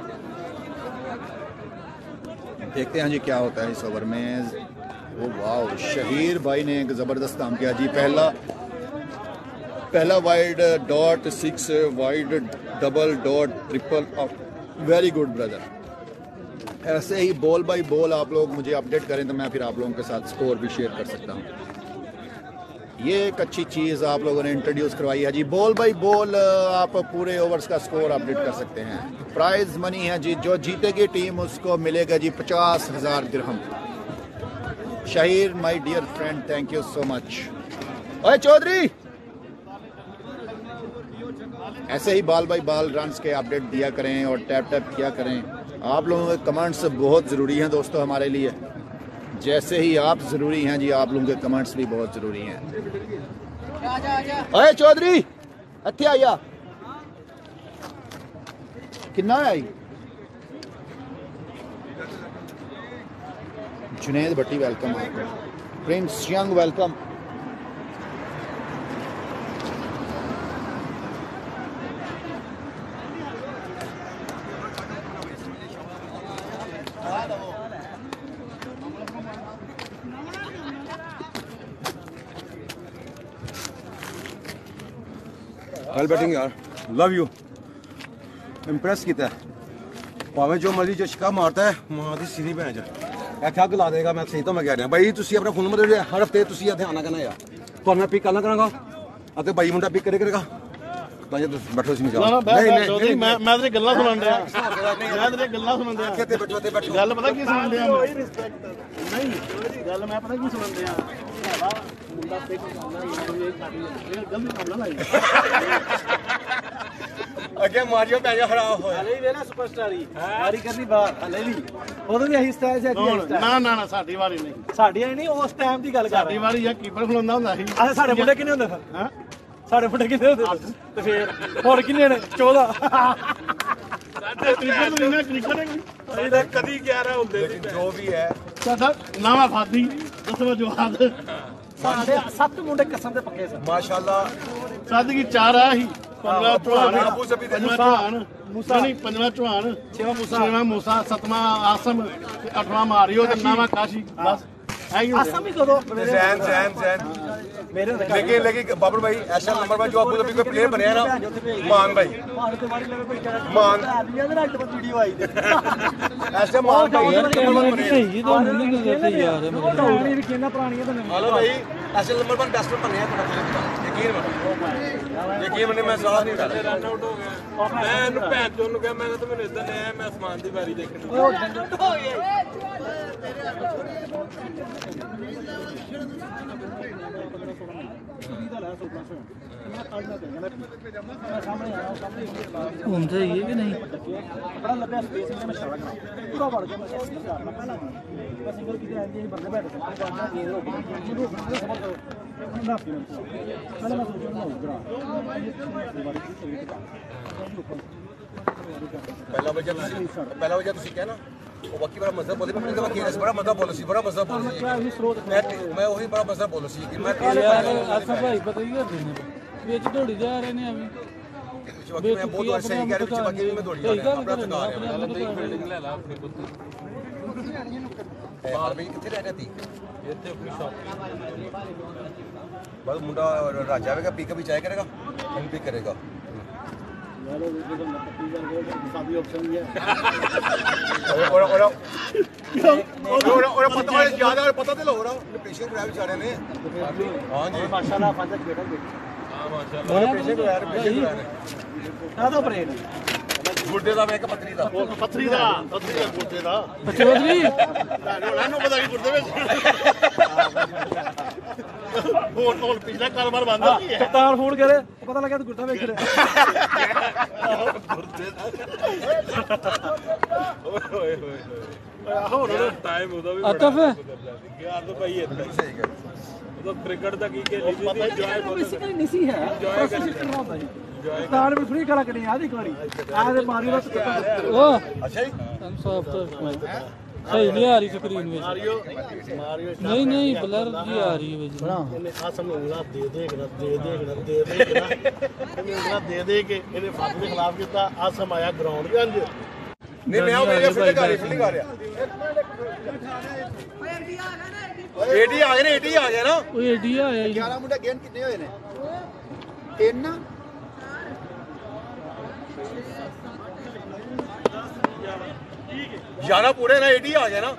देखते हैं जी क्या होता है इस ओवर में। ओ वाह, शहीर भाई ने एक ज़बरदस्त काम किया जी। पहला पहला wide dot, six wide, double dot, triple, very good brother. ऐसे ही बॉल बाई बॉल आप लोग मुझे अपडेट करें तो मैं फिर आप लोगों के साथ स्कोर भी शेयर कर सकता हूँ। ये एक अच्छी चीज़ आप लोगों ने इंट्रोड्यूस करवाई है जी, बॉल बाई बॉल आप पूरे ओवर्स का स्कोर अपडेट कर सकते हैं। प्राइज मनी है जी, जो जीतेगी टीम उसको मिलेगा जी पचास हज़ार दिरहम। Shahir my dear friend, thank you so much. ओए चौधरी, ऐसे ही बॉल बाई बॉल रन्स के अपडेट दिया करें और टैप टैप किया करें। आप लोगों के कमेंट्स बहुत ज़रूरी हैं दोस्तों हमारे लिए, जैसे ही आप ज़रूरी हैं जी आप लोगों के कमेंट्स भी बहुत ज़रूरी हैं। ओए चौधरी इत्थे आया किन्ना आई। जुनेद भट्टी वेलकम आपको। Prince Young welcome. Well batting यार, लव यू, इंप्रेस किया भावें जो मर्जी चशका मारता है मां की सीधी भैन च अग ला देगा। मैं सही तो मैं कह रहा भाई तुम अपना फोन मतलब हर हफ्ते ध्यान करना यार, तो मैं पिक करना करांगा और भाई मुंडा पिक करे करेगा। बैठो मैं तेरी गल्लां सुनन डया मैं तेरी गल्लां सुनन डया किते बैठो ते बैठो गल पता की सुनन डया नहीं गल मैं पता की सुनन डया हैगा मुंडा पिक करना ये काटी गलत काम ना लाई अगे मारियो पै जा खराब होया हले वे ना सुपरस्टार ही मारी करनी बाहर हले भी ओदो भी यही स्टाइल से ना ना ना साडी वारी नहीं साडी नहीं उस टाइम दी गल कर साडी वारी या कीपर खलोंदा हुंदा ਸੀ ਅੱਛਾ ਸਾਡੇ ਮੁੰਡੇ ਕਿੰਨੇ ਹੁੰਦੇ ਫਿਰ ਹਾਂ ਸਾਡੇ ਮੁੰਡੇ ਕਿੰਨੇ ਹੁੰਦੇ ਤੇ ਫਿਰ ਹੋਰ ਕਿੰਨੇ ਨੇ ਚੌਦਾਂ ਸਾਡੇ ਕ੍ਰਿਕਟ ਨੂੰ ਨਾ ਕ੍ਰਿਕਟ ਅਸੀਂ ਤਾਂ ਕਦੀ ਗਿਆਰਾਂ ਹੁੰਦੇ ਸੀ जो भी है ਸਾਡਾ ਨਵਾਂ ਫਾਦੀ ਦਸਵਾਂ ਜਵਾਦ ਸਾਡੇ ਸੱਤ ਮੁੰਡੇ ਕਸਮ ਦੇ ਪੱਕੇ ਸਨ ਮਾਸ਼ਾਅੱਲਾ ਸਾਦਗੀ ਚਾਰ ਆ ਸੀ ਪੰਜਵਾਂ ਚੌਹਾਨ अबू सभी दे ਪੰਜਵਾਂ ਚੌਹਾਨ ਮੂਸਾ ਨਹੀਂ ਪੰਜਵਾਂ ਚੌਹਾਨ ਛੇਵਾਂ ਮੂਸਾ ਛੇਵਾਂ ਮੂਸਾ ਸੱਤਵਾਂ ਆਸਮ ਤੇ ਅੱਠਵਾਂ ਮਾਰੀਓ ਤੇ ਨਵਾਂ ਕਾਸ਼ੀ ਬਸ आसम ही करो जैन जैन जैन लेकिन लेकिन बाबर भाई ऐसा नंबर में जो अबू धाबी कोई प्लेयर बने ना मान भाई मान वीडियो आई ऐसे मान भाई सही तो नहीं देते यार भी कितना पुरानी है हेलो भाई ऐसे नंबर पर बेस्ट बने यकीन मानो यकीन मानो मैं सवाल नहीं कर रन आउट हो गया मैं ਇਹਨੂੰ ਭੈਣ ਚੋਂ ਨੂੰ ਕਿਹਾ ਮੈਂ ਤਾਂ ਮੈਨੂੰ ਇਦਾਂ ਲਿਆ ਮੈਂ ਅਸਮਾਨ ਦੀ ਵਾਰੀ ਦੇਖਣੀ ਉਹ ਰਨ ਆਊਟ ਹੋ ਗਿਆ घूमते ही है कि नहीं बड़ा लंबा स्पेस है मैं शॉट पूरा बढ़ गया मैं सिंगल करना पहला मैं सिंगल किधर आंदी है बंदे बैठ सकते हैं गेंद हो गई शुरू से समझ लो ना पहले मैं सोच रहा हूं पहला वजह पहला वजह ਤੁਸੀਂ ਕਹਿਣਾ ਉਹ ਬਾਕੀ ਬੜਾ ਮਜ਼ਾ ਬੋਲੇ ਮੈਂ ਤਾਂ ਕਿ ਬੜਾ ਮਜ਼ਾ ਬੋਲ ਸੀ ਬੜਾ ਮਜ਼ਾ ਬੋਲ ਸੀ ਮੈਂ ਮੈਂ ਉਹੀ ਬੜਾ ਮਜ਼ਾ ਬੋਲ ਸੀ ਕਿ ਮੈਂ यार अच्छा भाई पता ही कर देने ਵਿੱਚ ਦੌੜੀ ਜਾ ਰਹੇ ਨੇ ਅਭੀ ਬਾਕੀ ਮੈਂ ਬਹੁਤ ਸਹੀ ਕਹਿ ਰਿਹਾ ਬਾਕੀ ਮੈਂ ਦੌੜੀ ਜਾ ਰਿਹਾ ਆਪਣਾ ਥਕਾ ਰਿਹਾ बिल्डिंग ले ला अपनी खुद ਬਾਹਰ ਵੀ ਕਿੱਥੇ ਰਹਿ ਰਿਹਾ ਤੀ ਇੱਥੇ ਆਪਣੀ ਸ਼ਾਪ ਬਸ ਮੁੰਡਾ ਰਾਜਾ ਆਵੇਗਾ ਪਿਕ ਵੀ ਚਾਹ ਕਰੇਗਾ ਹੁਣ ਪਿਕ ਕਰੇਗਾ यारो देखो तो पट्टी कर गए सादी ऑप्शन भी है और और और और पता है ज्यादा और पता तो हो रहा पेशेंट ड्राइव बेचारे ने हां जी माशाल्लाह फाजा बेटा बेटा हां माशाल्लाह पेशेंट ड्राइव पेशेंट ड्राइव ना तो ब्रेन ਗੁੱਡੇ ਦਾ ਵੇਖ ਪੱਥਰੀ ਦਾ ਉਹ ਪੱਥਰੀ ਦਾ ਪੱਥਰੀ ਦਾ ਗੁੱਡੇ ਦਾ चौधरी ਉਹਨਾਂ ਨੂੰ ਪਤਾ ਕੀ ਗੁੱਡੇ ਵਿੱਚ ਹੋਰ ਹੋਰ ਪਿਛਲਾ ਕਾਰੋਬਾਰ ਬੰਦ ਹੋ ਗਿਆ ਕਪਤਾਨ ਫੋਨ ਕਰੇ ਪਤਾ ਲੱਗਿਆ ਤੂੰ ਗੁੱਡਾ ਵੇਖ ਰਿਹਾ ਗੁੱਡੇ ਦਾ ਓਏ ਹੋਏ ਹੋਏ ਆਹੋ ਟਾਈਮ ਉਹਦਾ ਵੀ अतफ है ਯਾਰ ਤਾਂ ਭਾਈ ਇੱਥੇ ਸਹੀ ਗੱਲ ਉਹਦਾ ਕ੍ਰਿਕਟ ਦਾ ਕੀ ਖੇਲੀ ਜੀ ਇੰਜੋਏ ਬੇਸਿਕਲੀ ਨਹੀਂ ਸੀ ਹੈ ਇੰਜੋਏ ਕਰਨਾ ਹੁੰਦਾ ਜੀ ਕਪਤਾਨ ਵੀ ਫ੍ਰੀ ਕਰਾ ਕੇ ਨਹੀਂ ਆਦੀ ਇੱਕ ਵਾਰੀ ਆ ਤੇ ਮਾਰੀ ਬਸ ओ ਅੱਛਾ ਜੀ सॉफ्ट सही नहीं आ रही स्क्रीन में ਮਾਰੀਓ ਮਾਰੀਓ नहीं नहीं ब्लर जी आ रही है भाई ਇਹਨੇ ਆਸਮ ਨੂੰ ਉਂਗਲਾ ਦੇ ਦੇ ਕੇ ਦੇ ਦੇ ਕੇ ਦੇ ਦੇ ਕੇ ਇਹਨੇ ਉਂਗਲਾ ਦੇ ਦੇ ਕੇ ਇਹਨੇ ਫੱਟ ਦੇ ਖਿਲਾਫ ਕੀਤਾ ਆਸਮ ਆਇਆ ਗਰਾਊਂਡ ਦੇ ਅੰਦਰ ਨਹੀਂ ਮੈਂ ਉਹ ਮੇਰੇ ਫਿਲਡਿੰਗ ਕਰ ਰਿਹਾ ਫਿਲਡਿੰਗ ਕਰ ਰਿਹਾ ਏਟੀ ਆ ਗਏ ਨੇ ਏਟੀ ਆ ਗਿਆ ਨਾ वो एडिया आया ही ਗਿਆਰਾਂ ਮੁੰਡੇ ਗੇਂਦ ਕਿੰਨੇ ਹੋਏ ਨੇ ਤਿੰਨ ग्यारह पूरे ना एटी आ गया ना।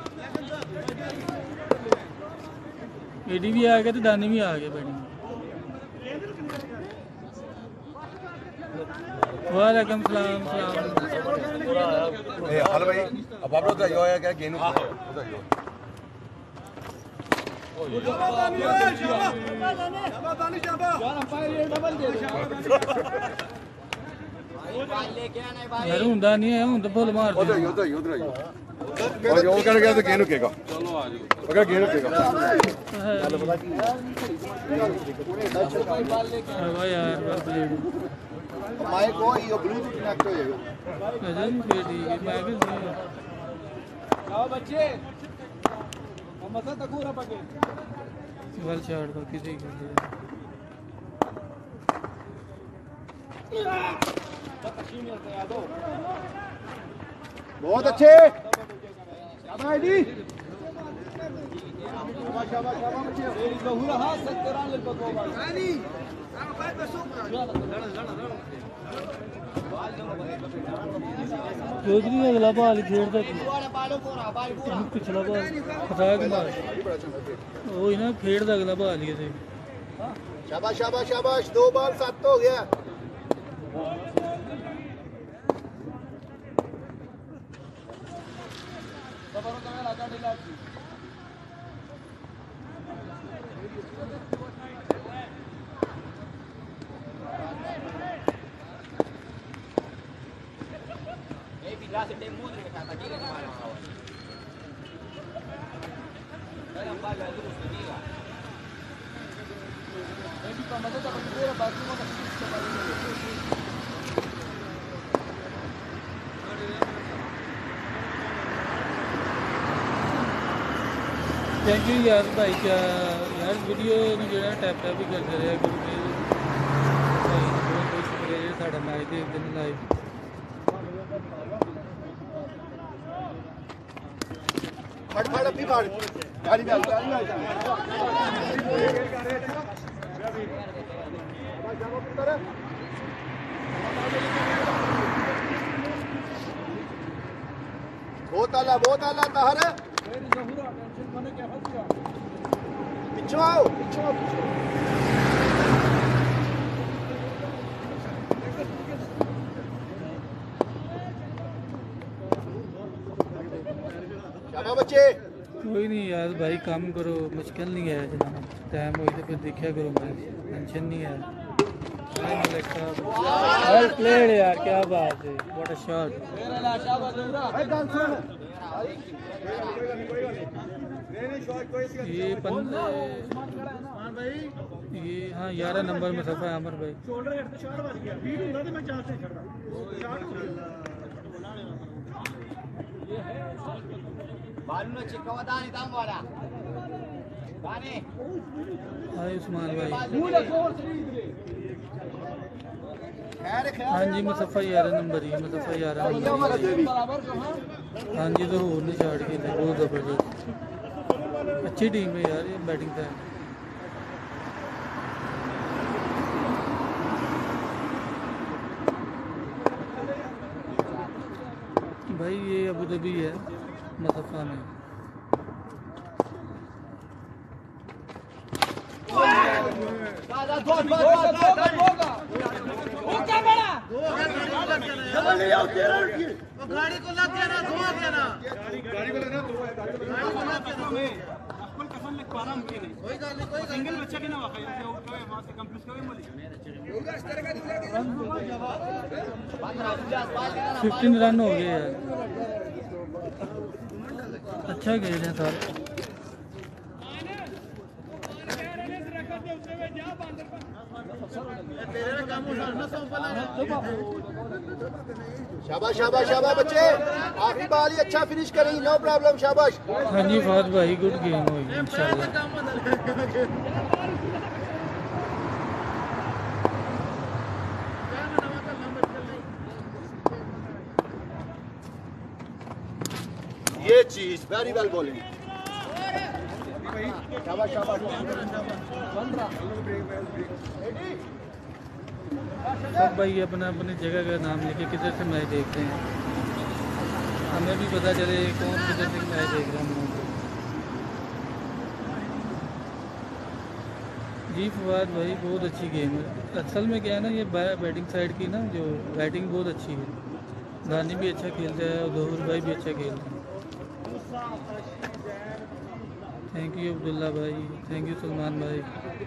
एडी भी आ गया तो दानी भी आ गया बैटिंग। वालेकुम सलाम सलाम। ए हाल भाई अब आप लोग यो है क्या गेंद उधर यार हुंदा नहीं है, हुंदा फुल मारदे। उधर ही उधर ही उधर ही और यो कर गया तो गेंद रुकेगा। चलो आ जाओ अगर गेंद रुकेगा वाह यार ब्लेड माइक को ये ब्लूटूथ कनेक्ट हो जाएगा। अच्छा जी फिर ठीक है। मैं भी आओ बच्चे हम मसा तकूरा पके वेल शॉट को किसी कर दिया। बहुत अच्छे शाबाश शाबाश शाबाश बच्चे ظهورها हाथ सत्तरान للبطوبه ثاني انا قاعد بسوق चौधरी ने अगला बॉल खेलता पिछला बॉल खतरा के बाद वो ही ना खेलता अगला बॉल ही थे। शाबाश शाबाश शाबाश दो बॉल सात हो गया। थैंक यू यार भाई क्या यार वीडियो ਨੂੰ ਜਿਹੜਾ ਟੈਪ ਟੈਪ ਵੀ ਕਰਦੇ ਰਿਹਾ ਗੁਰੂ ਜੀ ਭਾਈ ਬਹੁਤ ਬਹੁਤ ਸ਼ੁਕਰੀਆ ਜੀ ਸਾਡਾ ਮੈਚ ਦੇਖਦੇ ਨੇ ਲਾਈਵ। फट फट अपनी फाड़ गाड़ी डाल बहुत आला बहुत आला ताहर पिछो आओ पिछो आओ शाबाश बच्चे। कोई नहीं यार भाई काम करो मुश्किल नहीं है जनाब टाइम हो तो फिर देखा करो मैच टेंशन नहीं है। वेल प्लेड यार क्या बात है व्हाट अ शॉट। ये पंद्रह ये हाँ ग्यारह नंबर में सफा है अमर भाई। हाय उस्मान भाई। हाँ जी मुसफ़ा ग्यारह नंबर ही मुसफ़ा ग्यारह हाँ जी तो होर नहीं छाड़ के बहुत ज़बरदस्त अच्छी टीम है यार ये बैटिंग का। भाई ये अबू धाबी है मुसफ़ा में। गाड़ी को लग गया ना धुआ गया ना गाड़ी को लेना धुआ गाड़ी को लग गया ना कुल कसम लिख पा रहा हूं कि नहीं कोई गाल नहीं कोई सिंगल बच्चा के ना वाकई से उठे वहां से कंप्लीट करो मली फिफ्टीन रन हो गए यार अच्छा खेल रहे हैं सारे। शाबाश शाबाश शाबाश बच्चे आखिरी बाल ही अच्छा फिनिश करेंगे नो प्रॉब्लम शाबाश। हाँ जी फाद भाई गुड गेम होगी इंशाल्लाह। ये चीज वेरी वेल बॉलिंग शाबाश शाबाश। सब भाई अपना अपनी जगह का नाम लेके किधर से मैच देखते हैं। हमें भी पता चले कौन किधर से मैच देख रहे हैं। जी फवाद भाई बहुत अच्छी गेम है। असल में क्या है ना, ये बैटिंग साइड की ना जो बैटिंग बहुत अच्छी है। दानी भी अच्छा खेलता है और जहूर भाई भी अच्छा खेलता है। थैंक यू अब्दुल्ला भाई, थैंक यू सलमान भाई,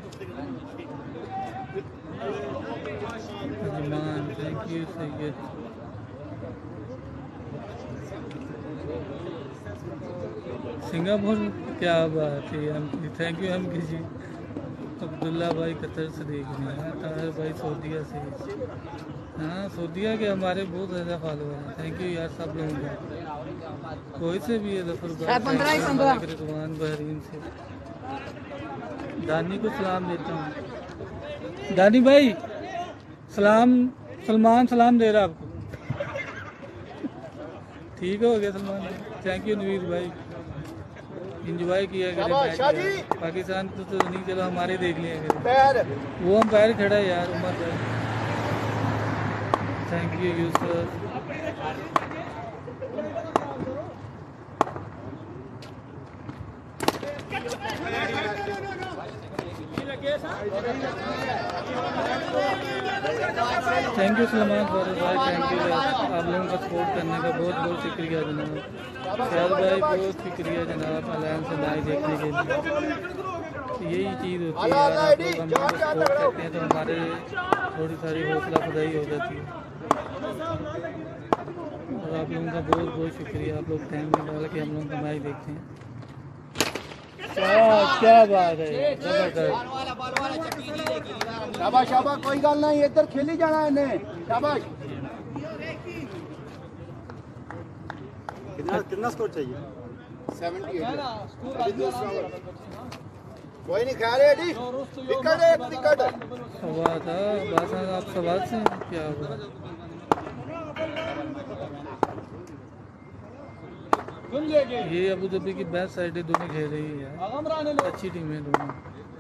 Ajman thank you Syed. Singapore क्या बात है हम, थैंक यू हम किसी। अब्दुल्ला भाई कतर से देख रहे हैं, ताहिर भाई सऊदीया से। हाँ सऊदीया के हमारे बहुत ज़्यादा फॉलोअर हैं। थैंक यू यार सब लोगों का। कोई से भी है जफर भाई, रिजवान बहरीन से। दानी को सलाम देता हूँ। दानी भाई सलाम, सलमान सलाम दे रहा आपको। ठीक हो गया सलमान भाई, थैंक यू नवीर भाई। इंजॉय किया करें पाकिस्तान तो, तो नहीं, चलो हमारे देख लिया करें। वो हम पैर खड़ा है यार उमर भाई, thank you Yusuf. Thank you Salman भाई, थैंक यू आप लोगों का सपोर्ट करने का बहुत बहुत शुक्रिया जनाब। शायद भाई बहुत शुक्रिया जनाब अलायंस से मैच देखने के लिए। यही चीज़ होती है यार, आप लोग हम लोग सपोर्ट करते हैं तो हमारे थोड़ी सारी हौसला अफजाई हो जाती है। और आप लोगों का बहुत बहुत शुक्रिया, आप लोग टाइम निकाल के हम लोग का मैच देखते हैं। क्या क्या बात है, शाबाश शाबाश, कोई गल नहीं, इधर खेली जाना है इन्हें। शाबाश। कितना कितना स्कोर चाहिए? अठहत्तर। कोई नहीं खा रहे डी विकेट है, एक विकेट। सवाल था बस, आप सवाल से क्या हुआ? ये अबू धाबी की बेस्ट साइड है, दोनों खेल रही है यार, अच्छी टीम है दोनों।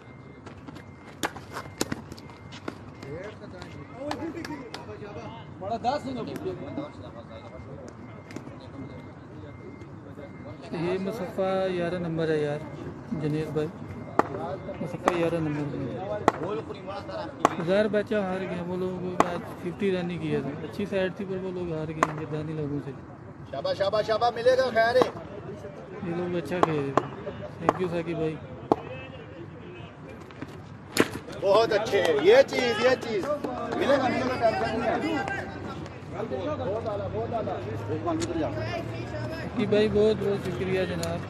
ये मुसफ़ा ग्यारह नंबर है यार, जनेर भाई मुसफ़ा ग्यारह नंबर है। ज़ाहिर बच्चा हार गया, वो लोग आज फिफ्टी रन ही किया था, अच्छी साइड थी पर वो लोग हार गए जर्दानी लोगों से। शाबाश शाबाश शाबाश, मिलेगा खैर। ये लोग अच्छा खेले, थैंक यू साकी भाई, बहुत अच्छे। ये चीज़ ये चीज़ मिलेगा मिलेगा, टेंशन नहीं है। कि भाई बहुत बहुत शुक्रिया जनाब।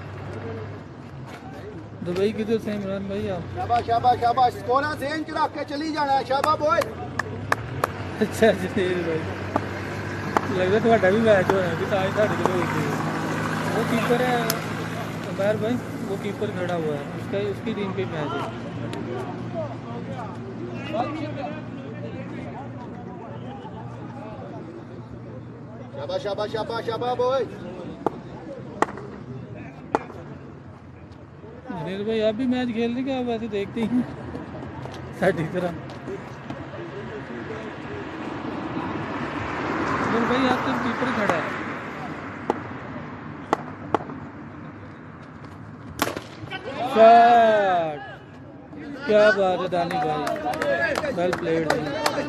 दुबई किधर से इमरान भाई आप? शाबाश शाबाश शाबाश, कोना ज़हन च रख के चली जाना है। शाबाश बॉय। अच्छा जनेर भाई, लगता थोड़ा भी मैच हो रहा है कि ताज साढ़े को वो कीपर है उमर भाई, वो कीपर खड़ा हुआ है, उसका उसकी टीम पे मैच है। शाबाश शाबाश शाबाश शाबाश बॉय। जनेर भाई आप भी मैच खेलने का वैसे देखते ही साड़ी तरह। भाई आप तो कीपर खड़ा है। शॉट, क्या बात है दानी भाई, वेल प्लेड है।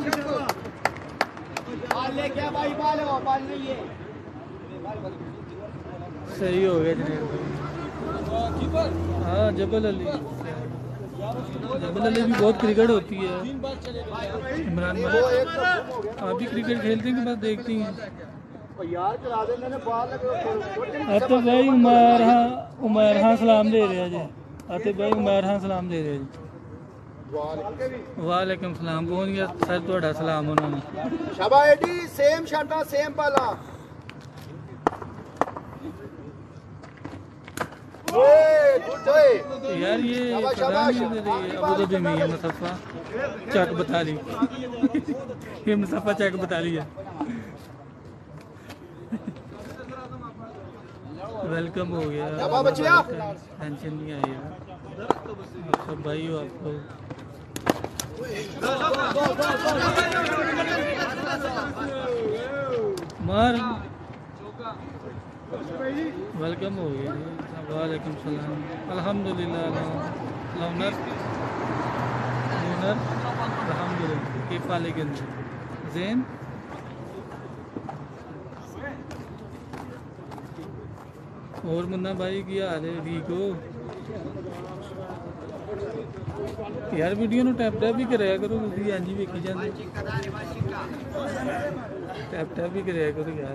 सही हो गया जनेर भाई। हाँ जबल अली, जबल अली भी बहुत क्रिकेट होती है। इमरान भाई आप भी क्रिकेट खेलते हैं कि बस देखती हैं? आते भाई उमर हाँ उमर हाँ सलाम दे रहे हैं जी। आते भाई उमर हाँ सलाम दे रहे हैं जी। वालेकुम सलाम। कौन गया सर थोड़ा सलाम उन्होंने। शाबाश एडी, सेम शाटा सेम पाला। यार ये अबू धाबी में है मुसफ़ा चक बता ली। ये मुसफ़ा चक बता लिया। वेलकम हो गया, टेंशन नहीं आई यार, सब भाई हो आप लोग। मार वेलकम हो गया जी। वालेकुम सलाम। अल्हम्दुलिल्लाह लौनर लौनर अल्हम्दुलिल्लाह के फाले के अंदर ज़ैन और मुन्ना भाई की हाल है? ठीक हो यार? वीडियो ਨੂੰ टैप टैप भी कराया करो ਤੁਸੀਂ ਇੰਜ ਹੀ ਵੇਖੀ ਜਾਂਦੇ टैप टैप भी कराया करो यार।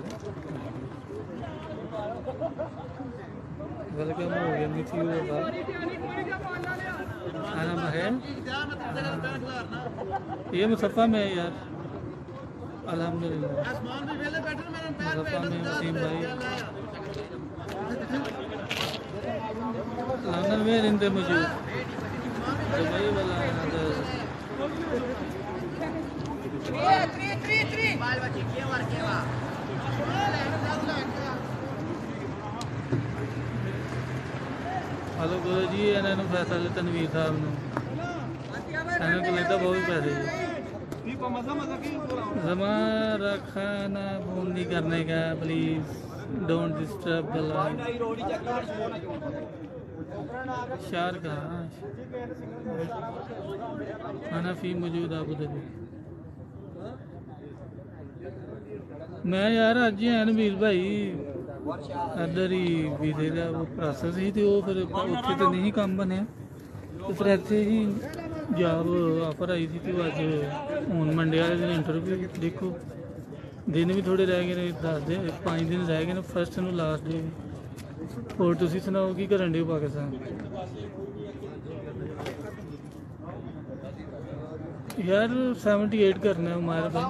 वेलकम हो गया मिस यू बाबा आना है ये मुसफ़ा में यार अल्हम्दुलिल्लाह मुसफ़ा में वसीम भाई लंदन में रहते मौजूद दुबई वाला हेलो गुरु जी इन्होंने फैसला तनवीर साहब ने इन्होंने को लेता बहुत पैसे जमा रखाना फोन नहीं करने का please don't disturb the life शार का हनफी मौजूद अबू धाबी मैं यार अज ही हैं वीर भाई इधर ही वीजे का वो प्रोसेस ही तो फिर उत्थे तो नहीं काम बनया तो फिर इतने ही जॉब ऑफर आई थी तो अज हूँ मंडे वाले दिन इंटरव्यू देखो दिन भी थोड़े रह गए दस दिन पाँच दिन रह गए फर्स्ट नूं लास्ट डे और तुसीं सुनाओ की करन डे पाकिस्तान यार सैवनटी एट करना है उमर भाई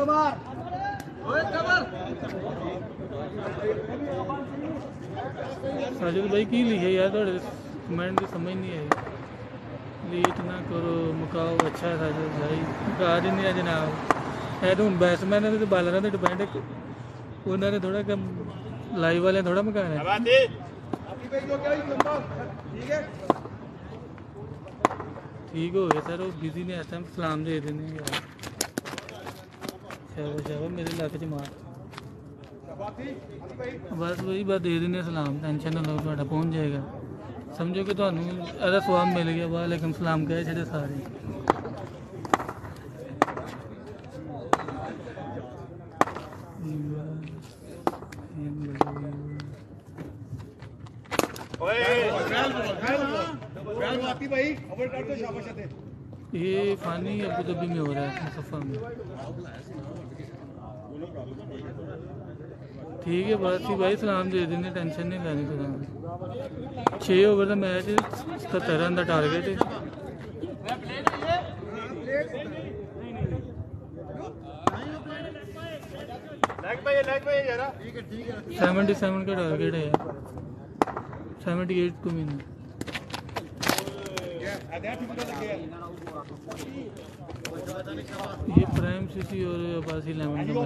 साजिद भाई की लिखे यार थोड़े कमेंट की समझ नहीं आई लेट ना करो मुकाओ अच्छा है साजिद भाई मुका देने जनाब है तो हूँ बैट्समैन तो बालर से डिपेंड उन्होंने थोड़ा कम लाइव वाले थोड़ा मुकाना ठीक हो गया सर वो बिजी ने इस टाइम सलाम दे देने यार शाबाश शाबाश मेरे इलाके च मार बस वही बात दे देने सलाम टेंशन ना लो थोड़ा पहुँच जाएगा समझो कि थानू अदा स्वाब मिल गया वालेकुम सलाम कहे छे सारे ये फानी अबू धाबी में हो रहा है मुसफ़ा में ठीक है बस ही भाई सलाम दे देने टेंशन नहीं लेनी तो छे ओवर का मैच सत्तर रन का टारगेट है सेवेंटी सेवन का टारगेट है सेवेंटी एट को भी नहीं ये प्राइम सीसी और अब्बासी इलेवन का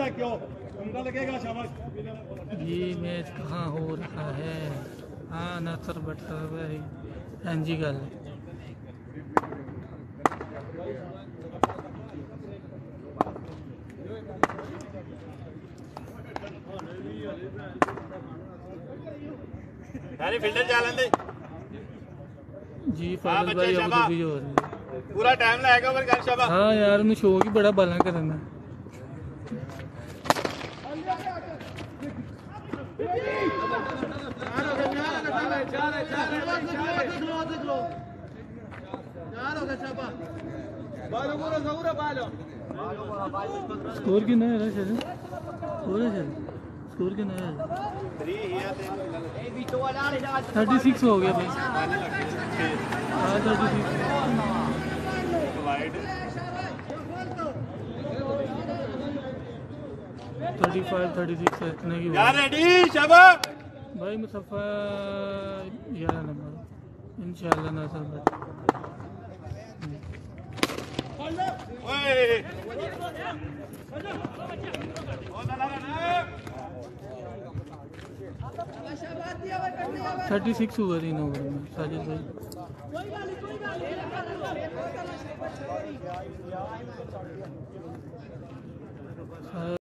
मैच ये मैच कहाँ हो रहा है हाँ नसर बट्टा भाई हाँ जी गल फील्डर जा लेंदे जी फाजिल भाई अबू धाबी हो रही है पूरा टाइम लगेगा पर कर शाबाश हाँ यार मैं शौक ही बड़ा बाला करना स्कोर कितना है शायद स्कोर है शायद स्कोर कितना है थर्टी सिक्स हो गया भाई हाँ thirty six thirty five thirty six इतने की भाई मुसफ़ा ग्यारह नंबर इंशाल्लाह नासर भाई थर्टी सिक्स हुआ तीन ओवर में साजिद भाई